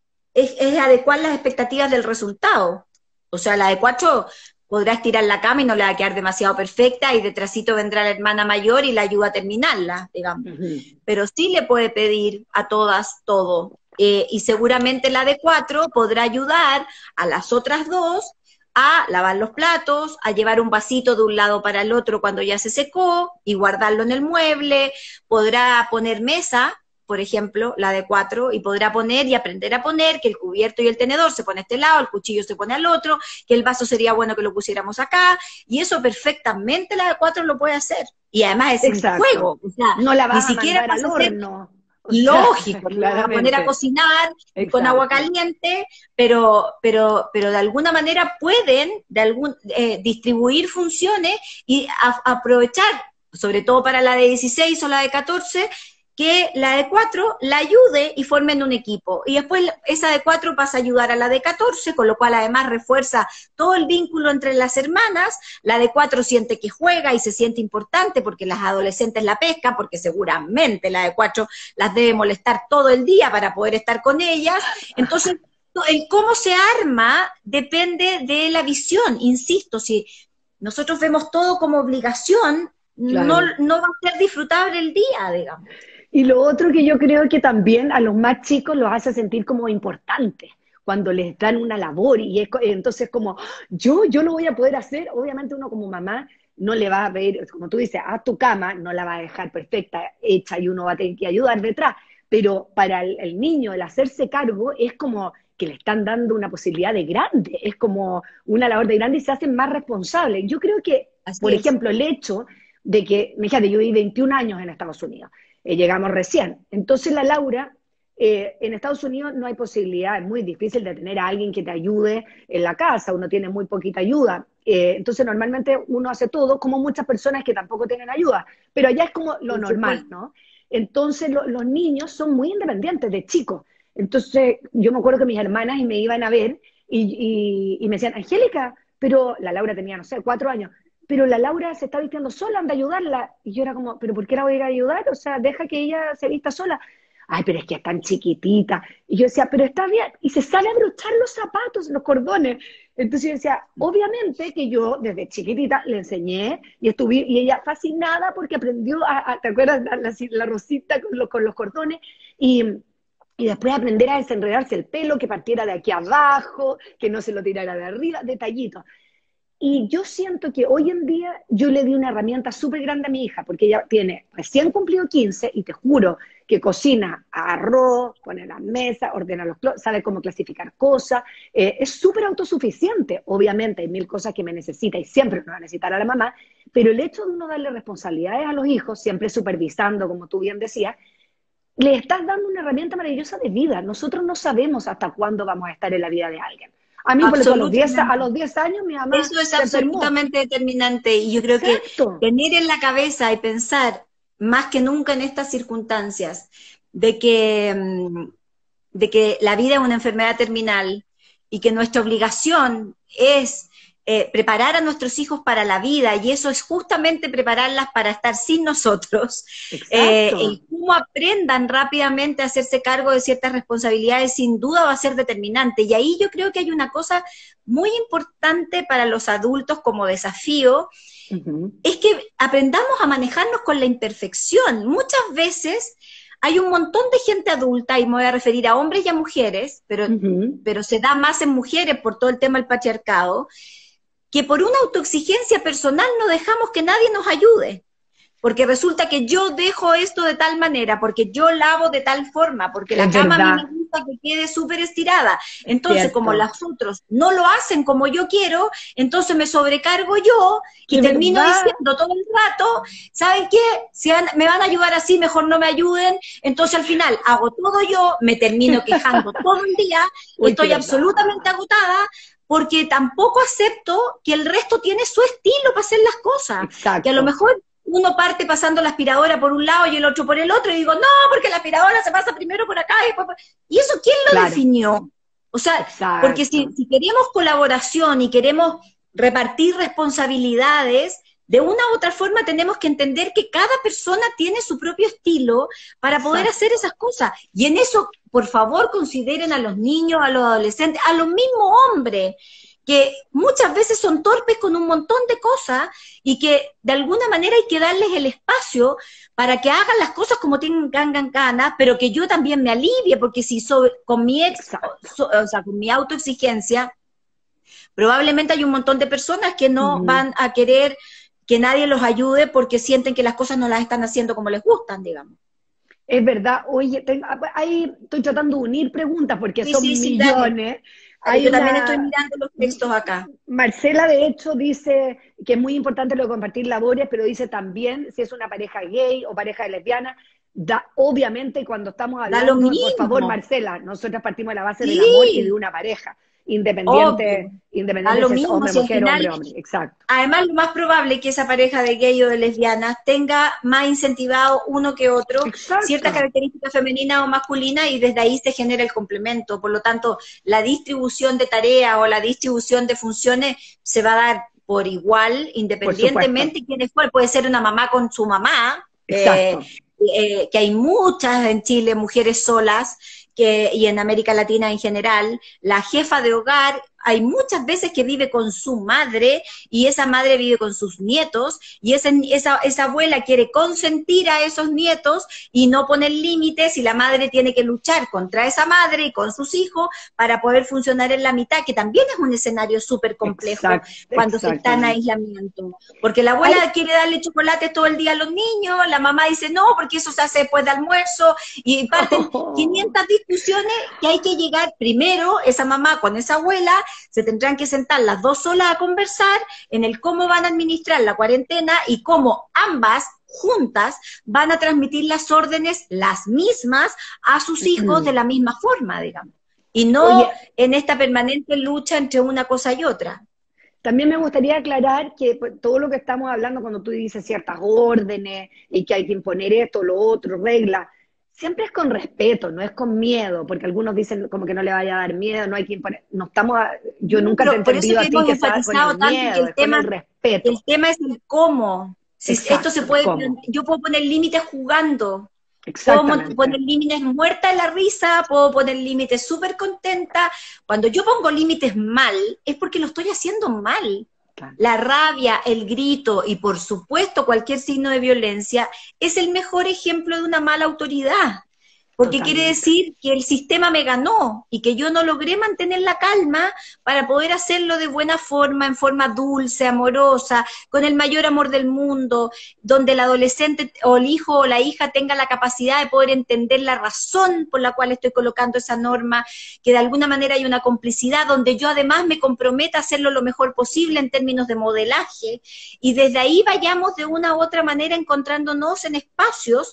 es adecuar las expectativas del resultado. O sea, la de 4 podrá estirar la cama y no le va a quedar demasiado perfecta, y detrásito vendrá la hermana mayor y la ayuda a terminarla, digamos. Ujú. Pero sí le puede pedir a todas todo. Y seguramente la de 4 podrá ayudar a las otras 2 a lavar los platos, a llevar un vasito de un lado para el otro cuando ya se secó y guardarlo en el mueble, podrá poner mesa, por ejemplo, la de 4, y podrá poner y aprender a poner que el cubierto y el tenedor se pone a este lado, el cuchillo se pone al otro, que el vaso sería bueno que lo pusiéramos acá, y eso perfectamente la de 4 lo puede hacer. Y además es un Exacto. juego, o sea, No la ni vas a siquiera mandar pasa al a ser horno. O sea, lógico, lo vas a poner a claramente. cocinar con agua Exacto. caliente, pero de alguna manera pueden distribuir funciones y aprovechar, sobre todo para la de 16 o la de 14, que la de 4 la ayude y formen un equipo. Y después esa de 4 pasa a ayudar a la de 14, con lo cual además refuerza todo el vínculo entre las hermanas. La de 4 siente que juega y se siente importante porque las adolescentes la pescan, porque seguramente la de 4 las debe molestar todo el día para poder estar con ellas. Entonces, el cómo se arma depende de la visión. Insisto, si nosotros vemos todo como obligación, Claro. no va a ser disfrutable el día, digamos. Y lo otro que yo creo que también a los más chicos los hace sentir como importantes cuando les dan una labor y entonces como yo lo voy a poder hacer. Obviamente uno como mamá no le va a ver, como tú dices, haz tu cama, no la va a dejar perfecta, hecha, y uno va a tener que ayudar detrás, pero para el niño el hacerse cargo es como que le están dando una posibilidad de grande, es como una labor de grande y se hacen más responsables. Yo creo que, Así por es. ejemplo, el hecho de que, fíjate, yo viví 21 años en Estados Unidos, llegamos recién. Entonces la Laura, en Estados Unidos no hay posibilidad, es muy difícil de tener a alguien que te ayude en la casa, uno tiene muy poquita ayuda. Entonces normalmente uno hace todo, como muchas personas que tampoco tienen ayuda, pero allá es como lo Por normal, supuesto. ¿no? Entonces los niños son muy independientes de chicos. Entonces yo me acuerdo que mis hermanas y me iban a ver y me decían, Angélica, pero la Laura tenía, no sé, 4 años, pero la Laura se está vistiendo sola, anda a ayudarla. Y yo era como, ¿pero por qué la voy a ir a ayudar? O sea, deja que ella se vista sola. Ay, pero es que es tan chiquitita. Y yo decía, pero está bien. Y se sale a abrochar los zapatos, los cordones. Entonces yo decía, obviamente que yo desde chiquitita le enseñé y estuve, y ella fascinada porque aprendió ¿te acuerdas? La rosita con los cordones. Y después aprender a desenredarse el pelo, que partiera de aquí abajo, que no se lo tirara de arriba, detallitos. Y yo siento que hoy en día yo le di una herramienta súper grande a mi hija, porque ella tiene recién cumplido 15 y te juro que cocina arroz, pone la mesa, ordena los closets, sabe cómo clasificar cosas, es súper autosuficiente. Obviamente hay mil cosas que me necesita y siempre me va a necesitar a la mamá, pero el hecho de uno darle responsabilidades a los hijos, siempre supervisando, como tú bien decías, le estás dando una herramienta maravillosa de vida. Nosotros no sabemos hasta cuándo vamos a estar en la vida de alguien. A mí, por eso, a Absolutamente. los 10 años, mi mamá Eso es se enfermó. absolutamente determinante y yo creo que Exacto. tener en la cabeza y pensar más que nunca en estas circunstancias de que, de que la vida es una enfermedad terminal y que nuestra obligación es preparar a nuestros hijos para la vida y eso es justamente prepararlas para estar sin nosotros, Exacto. el cómo aprendan rápidamente a hacerse cargo de ciertas responsabilidades sin duda va a ser determinante y ahí yo creo que hay una cosa muy importante para los adultos como desafío, es que aprendamos a manejarnos con la imperfección. Muchas veces hay un montón de gente adulta, y me voy a referir a hombres y a mujeres, pero se da más en mujeres por todo el tema del patriarcado, que por una autoexigencia personal no dejamos que nadie nos ayude. Porque resulta que yo dejo esto de tal manera, porque yo lavo de tal forma, porque la cama a mí me gusta que quede súper estirada. Entonces, como los otros no lo hacen como yo quiero, entonces me sobrecargo yo y termino diciendo todo el rato, ¿saben qué? Si me van a ayudar así, mejor no me ayuden. Entonces, al final, hago todo yo, me termino quejando todo el día, estoy absolutamente agotada, porque tampoco acepto que el resto tiene su estilo para hacer las cosas. Exacto. Que a lo mejor uno parte pasando la aspiradora por un lado y el otro por el otro, y digo, no, porque la aspiradora se pasa primero por acá y después por... ¿Y eso quién lo definió? O sea, porque si queremos colaboración y queremos repartir responsabilidades, de una u otra forma tenemos que entender que cada persona tiene su propio estilo para poder hacer esas cosas. Y en eso, por favor, consideren a los niños, a los adolescentes, a los mismos hombres, que muchas veces son torpes con un montón de cosas y que de alguna manera hay que darles el espacio para que hagan las cosas como tengan ganas, pero que yo también me alivie, porque si con mi o sea, con mi autoexigencia, probablemente hay un montón de personas que no van a querer que nadie los ayude porque sienten que las cosas no las están haciendo como les gustan, digamos. Es verdad. Oye, ahí estoy tratando de unir preguntas porque son millones. Yo también estoy mirando los textos acá. Marcela, de hecho, dice que es muy importante lo de compartir labores, pero dice también si es una pareja gay o pareja lesbiana. Obviamente, cuando estamos hablando, por favor, Marcela, nosotras partimos de la base del amor y de una pareja, independiente si es hombre, mujer, hombre, exacto. Además, lo más probable es que esa pareja de gay o de lesbianas tenga más incentivado uno que otro ciertas características femeninas o masculinas y desde ahí se genera el complemento. Por lo tanto, la distribución de tareas o la distribución de funciones se va a dar por igual, independientemente de quién es cuál. Puede ser una mamá con su mamá, que hay muchas en Chile, mujeres solas, y en América Latina en general, la jefa de hogar, hay muchas veces que vive con su madre y esa madre vive con sus nietos y esa abuela quiere consentir a esos nietos y no poner límites y la madre tiene que luchar contra esa madre y con sus hijos para poder funcionar en la mitad, que también es un escenario súper complejo cuando se está en aislamiento. Porque la abuela quiere darle chocolates todo el día a los niños, la mamá dice no, porque eso se hace después de almuerzo y parten 500 discusiones que hay que llegar primero, esa mamá con esa abuela, se tendrán que sentar las dos solas a conversar en el cómo van a administrar la cuarentena y cómo ambas juntas van a transmitir las órdenes las mismas a sus hijos de la misma forma, digamos. Y no en esta permanente lucha entre una cosa y otra. También me gustaría aclarar que todo lo que estamos hablando cuando tú dices ciertas órdenes y que hay que imponer esto, lo otro, reglas, siempre es con respeto, no es con miedo, porque algunos dicen como que no le vaya a dar miedo, no hay que imponer, no estamos, yo nunca te he entendido a ti que estás con el miedo, es con el respeto. El tema es el cómo. Si esto se puede, yo puedo poner límites jugando, puedo poner límites muerta en la risa, puedo poner límites súper contenta. Cuando yo pongo límites mal, es porque lo estoy haciendo mal. La rabia, el grito y por supuesto cualquier signo de violencia es el mejor ejemplo de una mala autoridad, porque quiere decir que el sistema me ganó y que yo no logré mantener la calma para poder hacerlo de buena forma, en forma dulce, amorosa, con el mayor amor del mundo, donde el adolescente o el hijo o la hija tenga la capacidad de poder entender la razón por la cual estoy colocando esa norma, que de alguna manera hay una complicidad, donde yo además me comprometa a hacerlo lo mejor posible en términos de modelaje, y desde ahí vayamos de una u otra manera encontrándonos en espacios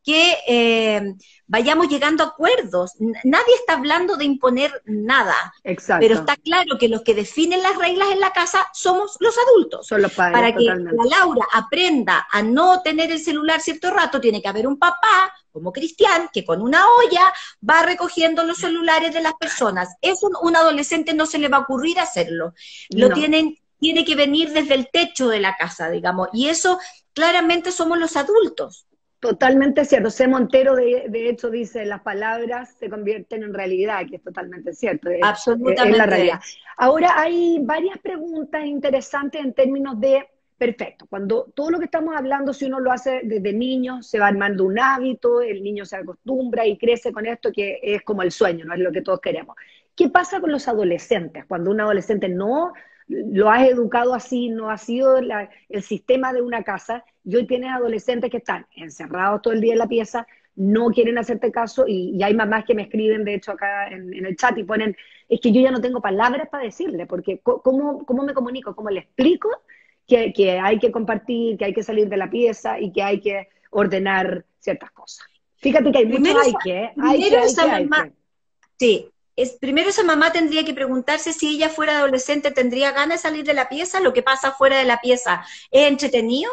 que vayamos llegando a acuerdos. Nadie está hablando de imponer nada, Exacto. pero está claro que los que definen las reglas en la casa somos los adultos. Son los padres, para que totalmente. la Laura aprenda a no tener el celular cierto rato, tiene que haber un papá, como Cristian, que con una olla va recogiendo los celulares de las personas. Eso un adolescente no se le va a ocurrir hacerlo. Lo No. tiene que venir desde el techo de la casa, digamos, y eso claramente somos los adultos. Totalmente cierto. C. Montero, de hecho, dice, las palabras se convierten en realidad, que es totalmente cierto. Absolutamente. Es la realidad. Ahora, hay varias preguntas interesantes en términos de, perfecto, cuando todo lo que estamos hablando, si uno lo hace desde niño, se va armando un hábito, el niño se acostumbra y crece con esto, que es como el sueño, no es lo que todos queremos. ¿Qué pasa con los adolescentes? Cuando un adolescente no lo has educado así, no ha sido el sistema de una casa, y hoy tienes adolescentes que están encerrados todo el día en la pieza, no quieren hacerte caso, y hay mamás que me escriben, de hecho, acá en el chat, y ponen, es que yo ya no tengo palabras para decirle, porque ¿cómo me comunico? ¿Cómo le explico que hay que compartir, que hay que salir de la pieza y que hay que ordenar ciertas cosas? Fíjate que hay mucho Sí. Primero esa mamá tendría que preguntarse si ella fuera adolescente, ¿tendría ganas de salir de la pieza? ¿Lo que pasa fuera de la pieza es entretenido?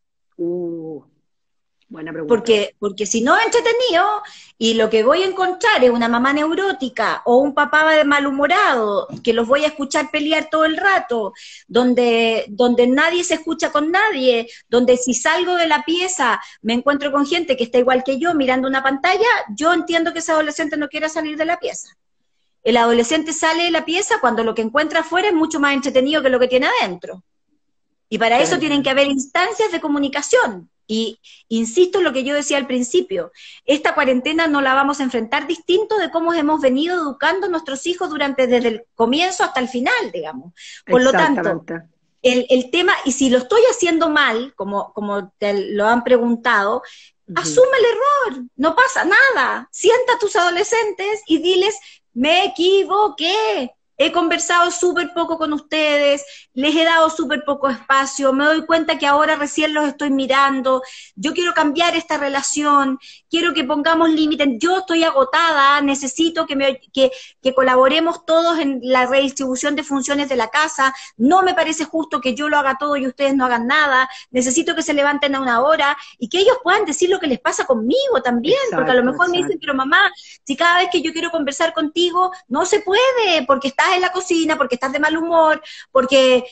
Buena pregunta. Porque si no es entretenido, y lo que voy a encontrar es una mamá neurótica o un papá de malhumorado, que los voy a escuchar pelear todo el rato, donde nadie se escucha con nadie, donde si salgo de la pieza me encuentro con gente que está igual que yo mirando una pantalla, yo entiendo que ese adolescente no quiera salir de la pieza. El adolescente sale de la pieza cuando lo que encuentra afuera es mucho más entretenido que lo que tiene adentro. Y para eso tienen que haber instancias de comunicación. Y insisto en lo que yo decía al principio, esta cuarentena no la vamos a enfrentar distinto de cómo hemos venido educando a nuestros hijos desde el comienzo hasta el final, digamos. Por lo tanto, el tema, y si lo estoy haciendo mal, como te lo han preguntado, asume el error, no pasa nada. Sienta a tus adolescentes y diles, me equivoqué, he conversado súper poco con ustedes, les he dado súper poco espacio, me doy cuenta que ahora recién los estoy mirando, yo quiero cambiar esta relación, quiero que pongamos límites, yo estoy agotada, necesito que colaboremos todos en la redistribución de funciones de la casa, no me parece justo que yo lo haga todo y ustedes no hagan nada, necesito que se levanten a una hora, y que ellos puedan decir lo que les pasa conmigo también, porque a lo mejor me dicen, pero mamá, si cada vez que yo quiero conversar contigo, no se puede, porque estás en la cocina, porque estás de mal humor, porque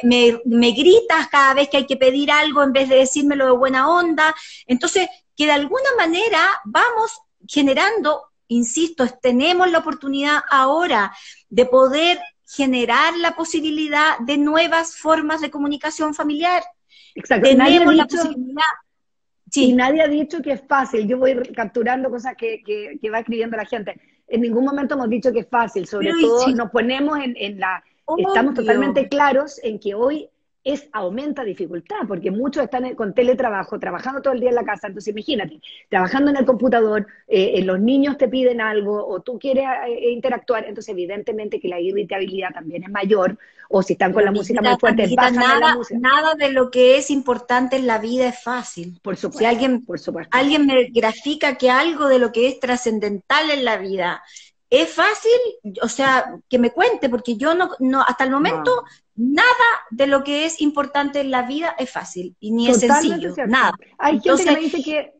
me gritas cada vez que hay que pedir algo en vez de decírmelo de buena onda. Entonces, que de alguna manera vamos generando, insisto, tenemos la oportunidad ahora de poder generar la posibilidad de nuevas formas de comunicación familiar. Exacto. Tenemos la posibilidad. Sí. Y nadie ha dicho que es fácil. Yo voy capturando cosas que va escribiendo la gente. En ningún momento hemos dicho que es fácil, sobre todo nos ponemos estamos totalmente claros en que hoy aumenta dificultad, porque muchos están con teletrabajo, trabajando todo el día en la casa, entonces imagínate, trabajando en el computador, los niños te piden algo, o tú quieres interactuar, entonces evidentemente que la irritabilidad también es mayor, o si están con la música muy fuerte, bajan la música. Nada de lo que es importante en la vida es fácil. Por supuesto, si alguien me grafica que algo de lo que es trascendental en la vida es fácil, o sea, que me cuente, porque yo no hasta el momento, nada de lo que es importante en la vida es fácil, y ni totalmente es sencillo, cierto. Nada. Hay gente que me dice que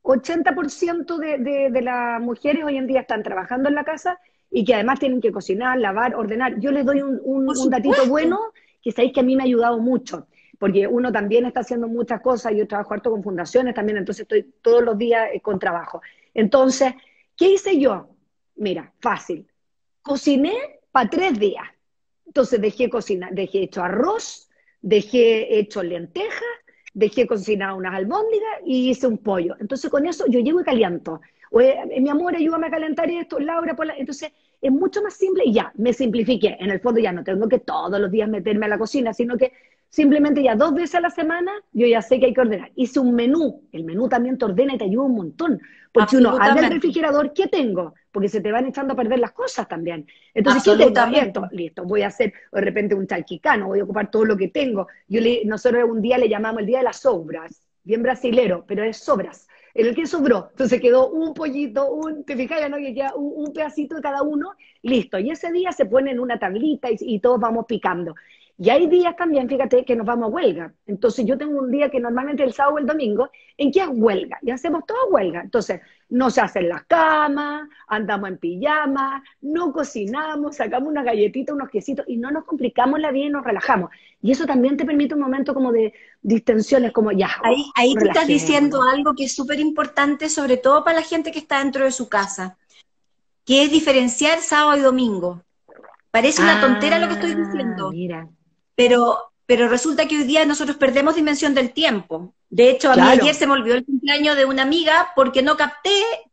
80% de las mujeres hoy en día están trabajando en la casa, y que además tienen que cocinar, lavar, ordenar. Yo les doy un datito bueno, que sabéis que a mí me ha ayudado mucho, porque uno también está haciendo muchas cosas, yo trabajo harto con fundaciones también, entonces estoy todos los días con trabajo. Entonces, ¿qué hice yo? Mira, fácil. Cociné para 3 días. Entonces dejé hecho arroz, dejé hecho lentejas, dejé cocinar unas albóndigas y hice un pollo. Entonces con eso yo llego y caliento. Oye, mi amor, ayúdame a calentar esto, Laura, entonces es mucho más simple y ya, me simplifiqué. En el fondo ya no tengo que todos los días meterme a la cocina, sino que simplemente ya 2 veces a la semana yo ya sé que hay que ordenar. Hice un menú, el menú también te ordena y te ayuda un montón. Porque uno abre el refrigerador, ¿qué tengo? Porque se te van echando a perder las cosas también. Entonces, ¿qué tengo? Esto, listo, voy a hacer de repente un chalquicano, voy a ocupar todo lo que tengo. Nosotros un día le llamamos el día de las sobras, bien brasilero, pero es sobras. en el que sobró. Entonces quedó un pollito, te fijas, ¿no? Que queda un pedacito de cada uno, listo. Y ese día se pone en una tablita y todos vamos picando. Y hay días también, fíjate, que nos vamos a huelga. Entonces yo tengo un día que normalmente el sábado o el domingo, en que es huelga, y hacemos toda huelga. Entonces no se hacen las camas, andamos en pijama, no cocinamos, sacamos unas galletitas, unos quesitos, y no nos complicamos la vida y nos relajamos. Y eso también te permite un momento como de distensiones, como ya, Ahí tú estás diciendo relajémonos. algo que es súper importante, sobre todo para la gente que está dentro de su casa, que es diferenciar sábado y domingo. Parece una tontera lo que estoy Ah, diciendo, mira, pero resulta que hoy día nosotros perdemos dimensión del tiempo. De hecho, a mí ayer claro, se me olvidó el cumpleaños de una amiga porque no capté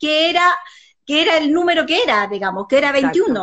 que era el número que era, digamos, que era exacto, 21.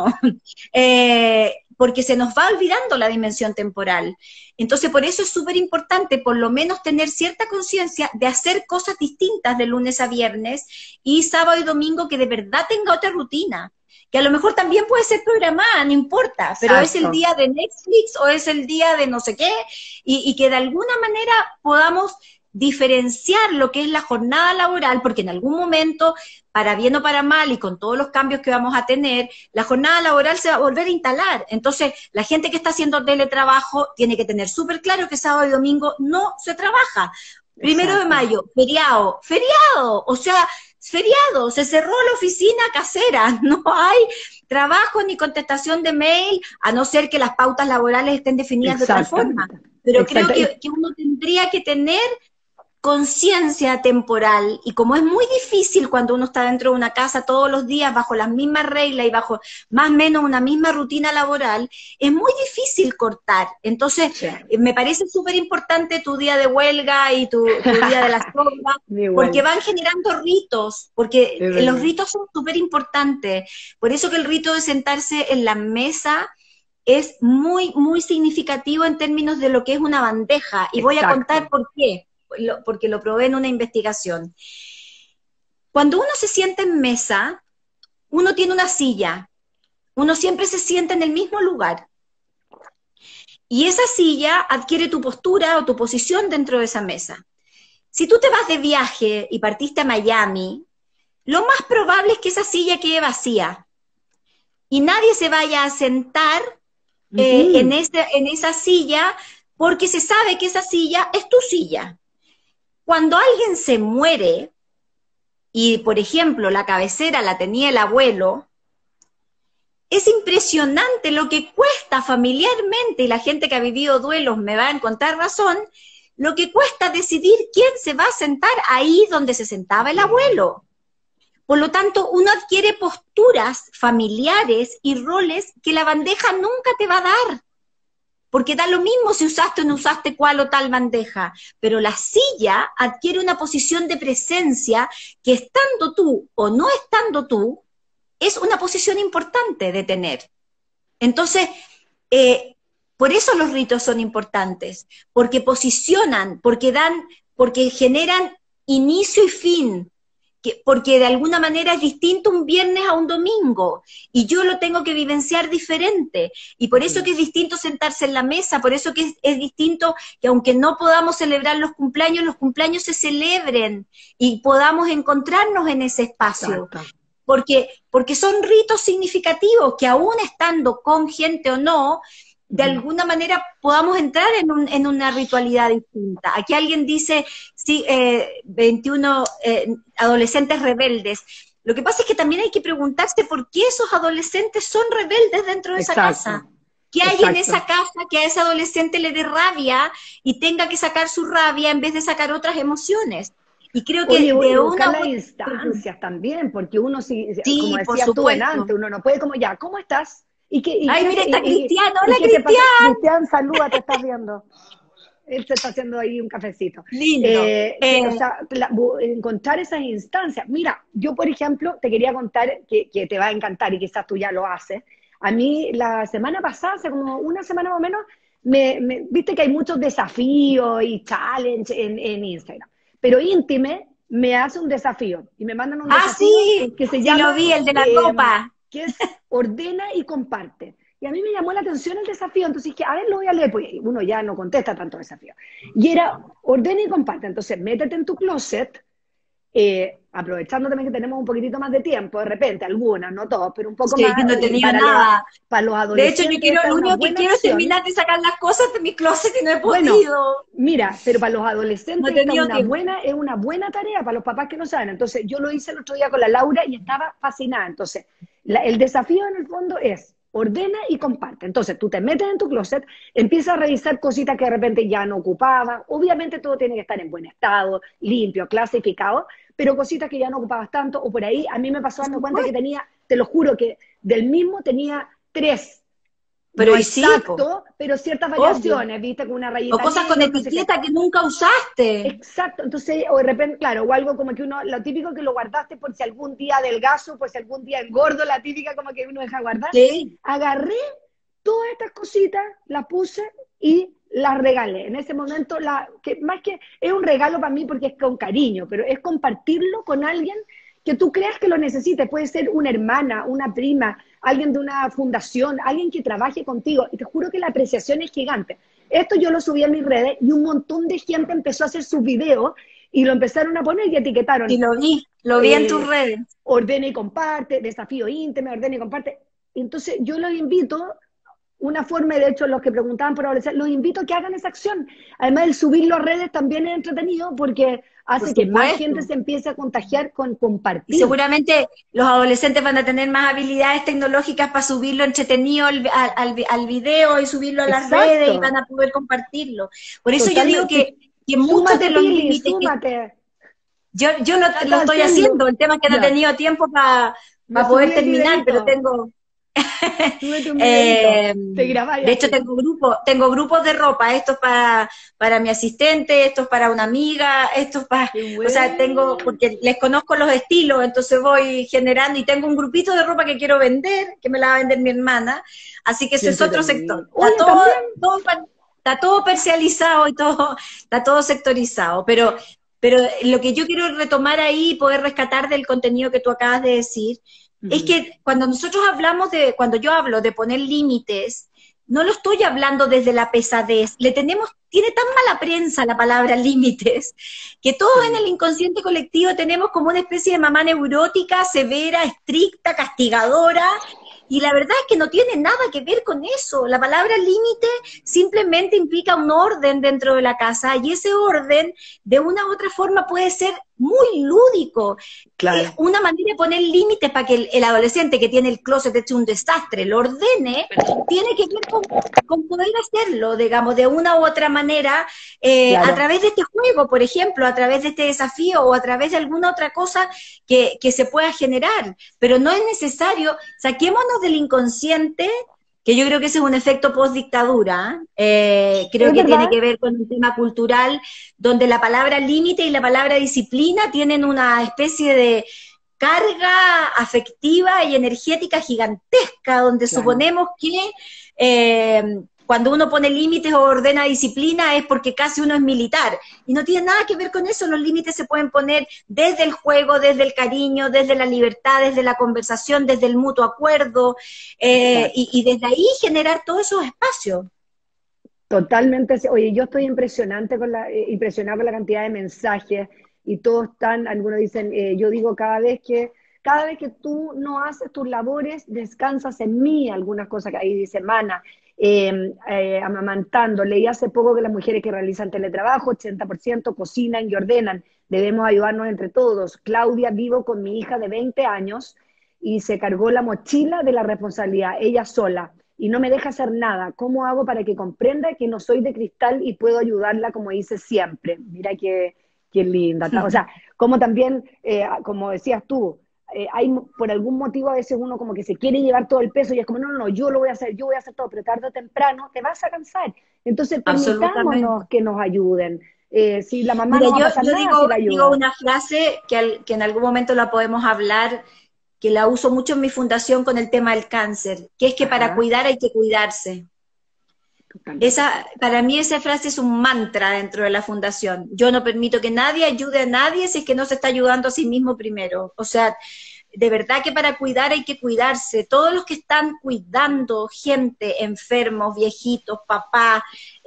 Porque se nos va olvidando la dimensión temporal. Entonces, por eso es súper importante, por lo menos, tener cierta conciencia de hacer cosas distintas de lunes a viernes y sábado y domingo que de verdad tenga otra rutina, que a lo mejor también puede ser programada, no importa, pero es el exacto, día de Netflix o es el día de no sé qué, y que de alguna manera podamos diferenciar lo que es la jornada laboral, porque en algún momento, para bien o para mal, y con todos los cambios que vamos a tener, la jornada laboral se va a volver a instalar. Entonces, la gente que está haciendo teletrabajo tiene que tener súper claro que sábado y domingo no se trabaja. 1 de mayo, feriado, feriado, o sea, feriado, se cerró la oficina casera, no hay trabajo ni contestación de mail, a no ser que las pautas laborales estén definidas de otra forma. exactamente, Pero creo exacto. que uno tendría que tener conciencia temporal, y como es muy difícil cuando uno está dentro de una casa todos los días bajo las mismas reglas y bajo más o menos una misma rutina laboral, es muy difícil cortar. Entonces, Sí. me parece súper importante tu día de huelga y tu día de la sombra, porque Igual, van generando ritos, porque es los verdad. ritos son súper importantes. Por eso que el rito de sentarse en la mesa es muy, muy significativo en términos de lo que es una bandeja, y voy a contar Exacto. por qué, porque lo probé en una investigación. Cuando uno se sienta en mesa, uno tiene una silla, uno siempre se sienta en el mismo lugar, y esa silla adquiere tu postura o tu posición dentro de esa mesa. Si tú te vas de viaje y partiste a Miami, lo más probable es que esa silla quede vacía y nadie se vaya a sentar Mm, en esa silla, porque se sabe que esa silla es tu silla. Cuando alguien se muere, y por ejemplo la cabecera la tenía el abuelo, es impresionante lo que cuesta familiarmente, y la gente que ha vivido duelos me va a encontrar razón, lo que cuesta decidir quién se va a sentar ahí donde se sentaba el abuelo. Por lo tanto, uno adquiere posturas familiares y roles que la bandeja nunca te va a dar, porque da lo mismo si usaste o no usaste cual o tal bandeja, pero la silla adquiere una posición de presencia que, estando tú o no estando tú, es una posición importante de tener. Entonces, eh, por eso los ritos son importantes, porque posicionan, porque generan inicio y fin, porque de alguna manera es distinto un viernes a un domingo, y yo lo tengo que vivenciar diferente, y por eso que es distinto sentarse en la mesa, por eso que es distinto que, aunque no podamos celebrar los cumpleaños se celebren, y podamos encontrarnos en ese espacio, exacto. porque son ritos significativos que, aún estando con gente o no, de Ujú. alguna manera podamos entrar en una ritualidad distinta. Aquí alguien dice, sí, 21 adolescentes rebeldes. Lo que pasa es que también hay que preguntarse por qué esos adolescentes son rebeldes dentro de esa casa. Exacto, ¿Qué hay en exacto. esa casa que a ese adolescente le dé rabia y tenga que sacar su rabia en vez de sacar otras emociones? Y creo Oye, que y de buscar una las u otra... instancias también, porque uno, como Sí, por decías tú en antes, supuesto. uno no puede como ya, ¿cómo estás? ¿Y qué, y Ay, qué, mira, está Cristiano. y Hola, qué te pasa? Cristian. Cristian, saluda, te estás viendo. Él se está haciendo ahí un cafecito. Lindo. O sea, encontrar esas instancias. Mira, yo, por ejemplo, te quería contar que te va a encantar y quizás tú ya lo haces. A mí, la semana pasada, hace como una semana más o menos, viste que hay muchos desafíos y challenge en Instagram. Pero Íntime me hace un desafío y me mandan un Ah, desafío sí, que se sí lo llama, vi, el de la ropa. que es ordena y comparte. Y a mí me llamó la atención el desafío, entonces dije, a ver, lo voy a leer, porque uno ya no contesta tanto desafío. Y era, ordena y comparte, entonces métete en tu closet, aprovechando también que tenemos un poquitito más de tiempo, de repente, algunas, no todos, pero un poco Sí, más, yo no he tenido para nada. para los De hecho, adolescentes esta es lo una único que buena quiero es opción. terminar de sacar las cosas de mi closet y no he Bueno, podido. mira, pero para los No he adolescentes esta tenido tiempo. es una buena tarea, para los papás que no saben. Entonces, yo lo hice el otro día con la Laura y estaba fascinada. Entonces, el desafío en el fondo es ordena y comparte. Entonces, tú te metes en tu closet, empiezas a revisar cositas que de repente ya no ocupaban. Obviamente todo tiene que estar en buen estado, limpio, clasificado, pero cositas que ya no ocupabas tanto, o por ahí, a mí me pasó Por darme cuenta que supuesto. tenía, te lo juro, que del mismo tenía tres, Pero no y sí, po, exacto, pero ciertas obvio. variaciones, viste, con una O rayita cosas con negra, no sé qué. etiqueta que nunca usaste. Exacto, entonces, o de repente, claro, o algo como que uno, lo típico que lo guardaste por si algún día adelgazo, por si algún día engordo, la típica como que uno deja guardar. Sí. Agarré todas estas cositas, las puse y las regalé. En ese momento, que más que es un regalo para mí porque es con cariño, pero es compartirlo con alguien que tú creas que lo necesite. Puede ser una hermana, una prima, alguien de una fundación, alguien que trabaje contigo. Y te juro que la apreciación es gigante. Esto yo lo subí a mis redes y un montón de gente empezó a hacer sus videos y lo empezaron a poner y etiquetaron. Y lo vi en tus eh, redes. Ordena y comparte, desafío íntimo, ordena y comparte. Entonces yo los invito, una forma, de hecho, los que preguntaban por adolescentes, los invito a que hagan esa acción. Además, el subirlo a redes también es entretenido porque Por hace que más gente supuesto. se empiece a contagiar con Y compartir. seguramente los adolescentes van a tener más habilidades tecnológicas para subirlo entretenido al video y subirlo a las redes y Exacto, van a poder compartirlo. Por eso yo digo totalmente. que muchos de Súmate, los Pili, límites que súmate. yo lo Trata de estoy hacerlo. haciendo, el tema es que no he Ya, tenido tiempo para me poder subí el terminar, pero videíto. tengo, Súbete un videíto. Eh, Te grabáis de hecho, así. tengo grupos de ropa, esto es para mi asistente, esto es para una amiga, esto es para, Qué o sea, bueno. porque les conozco los estilos, entonces voy generando y tengo un grupito de ropa que quiero vender, que me la va a vender mi hermana, así que Qué ese es otro entretenido. sector. Oye, también. Está todo parcializado y todo, está todo sectorizado, pero lo que yo quiero retomar ahí y poder rescatar del contenido que tú acabas de decir, es Ujú. que cuando yo hablo de poner límites, no lo estoy hablando desde la pesadez. Tiene tan mala prensa la palabra límites, que todos en Sí. el inconsciente colectivo tenemos como una especie de mamá neurótica, severa, estricta, castigadora, y la verdad es que no tiene nada que ver con eso. La palabra límite simplemente implica un orden dentro de la casa, y ese orden, de una u otra forma, puede ser muy lúdico. Claro. Una manera de poner límites para que el adolescente que tiene el closet hecho un desastre lo ordene, tiene que ver con poder hacerlo, digamos, de una u otra manera, a Claro. través de este juego, por ejemplo, a través de este desafío o a través de alguna otra cosa que se pueda generar. Pero no es necesario, saquémonos del inconsciente, que yo creo que ese es un efecto post-dictadura, creo Es que verdad. tiene que ver con un tema cultural, donde la palabra límite y la palabra disciplina tienen una especie de carga afectiva y energética gigantesca, donde Claro. suponemos que cuando uno pone límites o ordena disciplina es porque casi uno es militar. Y no tiene nada que ver con eso, los límites se pueden poner desde el juego, desde el cariño, desde la libertad, desde la conversación, desde el mutuo acuerdo, Exacto. y desde ahí generar todos esos espacios. Totalmente. Oye, yo estoy impresionada con la cantidad de mensajes y todos están, algunos dicen, yo digo cada vez que tú no haces tus labores, descansas en mí, algunas cosas que ahí dice Mana, amamantando. Leí hace poco que las mujeres que realizan teletrabajo, 80% cocinan y ordenan. Debemos ayudarnos entre todos. Claudia, vivo con mi hija de 20 años y se cargó la mochila de la responsabilidad, ella sola y no me deja hacer nada. ¿Cómo hago para que comprenda que no soy de cristal y puedo ayudarla como hice siempre? Mira qué linda. O sea, como también, como decías tú, hay por algún motivo a veces uno como que se quiere llevar todo el peso y es como, no, no, no, yo voy a hacer todo, pero tarde o temprano te vas a cansar. Entonces, permitámonos Absolutamente. que nos ayuden. Si la mamá Mira, no va a pasar yo nada si la digo ayuda. una frase que en algún momento la podemos hablar, que la uso mucho en mi fundación con el tema del cáncer, que es que para Ajá, cuidar hay que cuidarse. totalmente cierto. Para mí esa frase es un mantra dentro de la fundación. Yo no permito que nadie ayude a nadie si es que no se está ayudando a sí mismo primero. O sea, de verdad que para cuidar hay que cuidarse. Todos los que están cuidando gente, enfermos, viejitos, papás,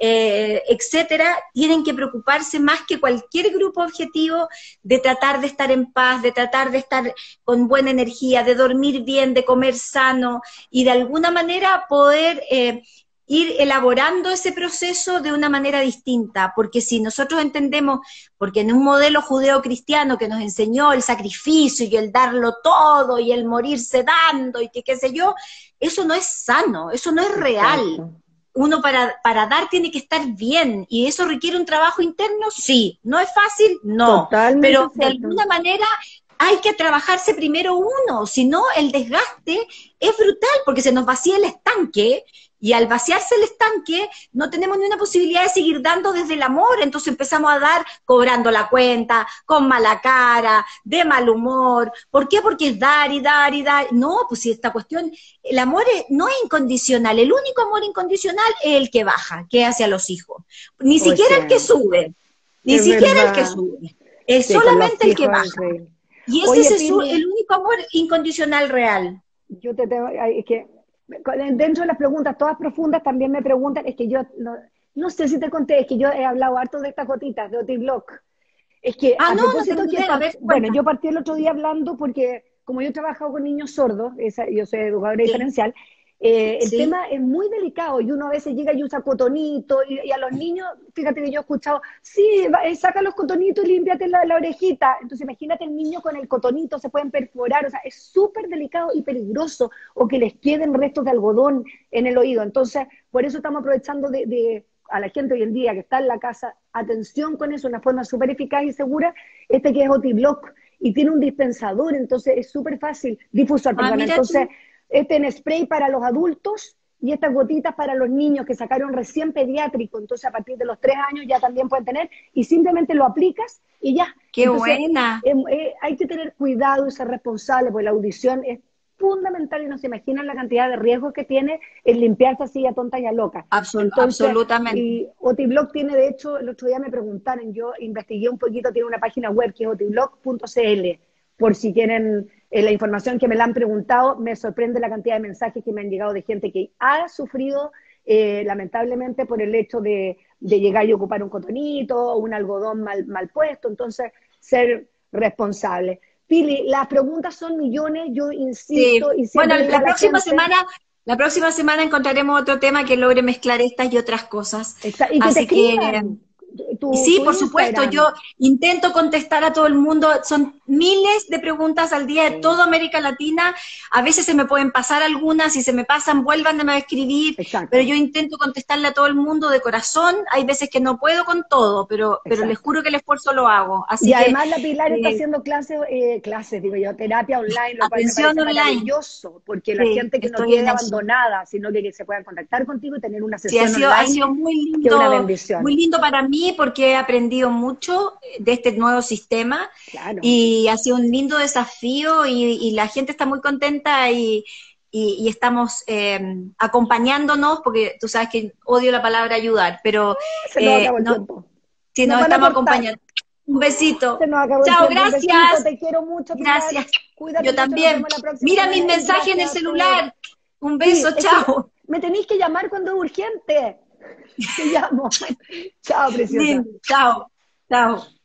etcétera, tienen que preocuparse más que cualquier grupo objetivo de tratar de estar en paz, de tratar de estar con buena energía, de dormir bien, de comer sano y de alguna manera poder ir elaborando ese proceso de una manera distinta, porque si nosotros entendemos, porque en un modelo judeo-cristiano que nos enseñó el sacrificio y el darlo todo y el morirse dando y que qué sé yo, eso no es sano, eso no es real. Exacto. Uno para dar tiene que estar bien, y eso requiere un trabajo interno, sí. ¿No es fácil? No. Totalmente Pero de cierto. alguna manera hay que trabajarse primero uno, si no el desgaste es brutal, porque se nos vacía el estanque, y al vaciarse el estanque no tenemos ni una posibilidad de seguir dando desde el amor, entonces empezamos a dar cobrando la cuenta, con mala cara, de mal humor. ¿Por qué? Porque es dar y dar y dar. No, pues si esta cuestión, el amor no es incondicional, el único amor incondicional es el que baja, que es hacia los hijos. Ni Pues siquiera sí, el que sube, ni es siquiera el que verdad. sube, es Sí, con los solamente el que hijos es baja. increíble. Y ese Oye, es Pili, el único amor incondicional real. yo te tengo, ay, es que dentro de las preguntas, todas profundas, también me preguntan, es que yo no sé si te conté, es que yo he hablado harto de estas gotitas, de Otiblock. Es que Ah, a no, no propósito tengo que, idea, a ver, bueno, cuenta. yo partí el otro día hablando porque como yo he trabajado con niños sordos, yo soy educadora Sí, diferencial, el sí. tema es muy delicado y uno a veces llega y usa cotonito y a los niños, fíjate que yo he escuchado, sí, saca los cotonitos y límpiate la orejita. Entonces imagínate el niño con el cotonito, se pueden perforar, o sea, es súper delicado y peligroso, o que les queden restos de algodón en el oído. Entonces, por eso estamos aprovechando a la gente hoy en día que está en la casa, atención con eso, una forma súper eficaz y segura, que es Otiblock, y tiene un dispensador, entonces es súper fácil, difusor, Ah, perdón, mira entonces tú. en spray para los adultos y estas gotitas para los niños que sacaron recién pediátrico, entonces a partir de los 3 años ya también pueden tener, y simplemente lo aplicas y ya. Qué Entonces buena. hay que tener cuidado y ser responsable, porque la audición es fundamental y no se imaginan la cantidad de riesgos que tiene el limpiarse así a tonta y a loca. Entonces, Absolutamente. y Otiblock tiene, de hecho, el otro día me preguntaron, yo investigué un poquito, tiene una página web que es otiblock.cl, por si quieren la información que me la han preguntado. Me sorprende la cantidad de mensajes que me han llegado de gente que ha sufrido lamentablemente por el hecho de llegar y ocupar un cotonito o un algodón mal puesto, entonces ser responsable. Pili, las preguntas son millones, yo insisto Sí. y Bueno, siempre le digo a la gente, la próxima semana encontraremos otro tema que logre mezclar estas y otras cosas. y que te Así que escriban sí, tu por supuesto, Instagram. yo intento contestar a todo el mundo, son miles de preguntas al día de Sí, toda América Latina, a veces se me pueden pasar algunas, si se me pasan, vuelvan a escribir, pero exacto, yo intento contestarle a todo el mundo de corazón, hay veces que no puedo con todo, pero les exacto. juro que el esfuerzo lo hago, Y así que además la Pilar está eh, haciendo clases, digo yo, terapia online, lo cual me atención parece online, maravilloso, porque la sí, gente que no estoy en quede eso. abandonada, sino que se puedan contactar contigo y tener una Sí, sesión ha online, sido que es una muy bendición. lindo para mí porque he aprendido mucho de este nuevo sistema Claro. y ha sido un lindo desafío y la gente está muy contenta y estamos acompañándonos, porque tú sabes que odio la palabra ayudar, pero Se nos acabó el no, tiempo. si Nos nos van a estamos cortar. acompañando. Un besito. Se nos acabó el Chao, tiempo. Un besito. gracias. Te quiero mucho, Pilar. Gracias. Cuídate Yo mucho. Nos también. vemos la próxima Mira mis semana. Y mensajes en el gracias por... celular. Un Sí, beso, es que chao. me tenéis que llamar cuando es urgente. Te llamo. Chao, preciosa. Lindo, chao. Chao.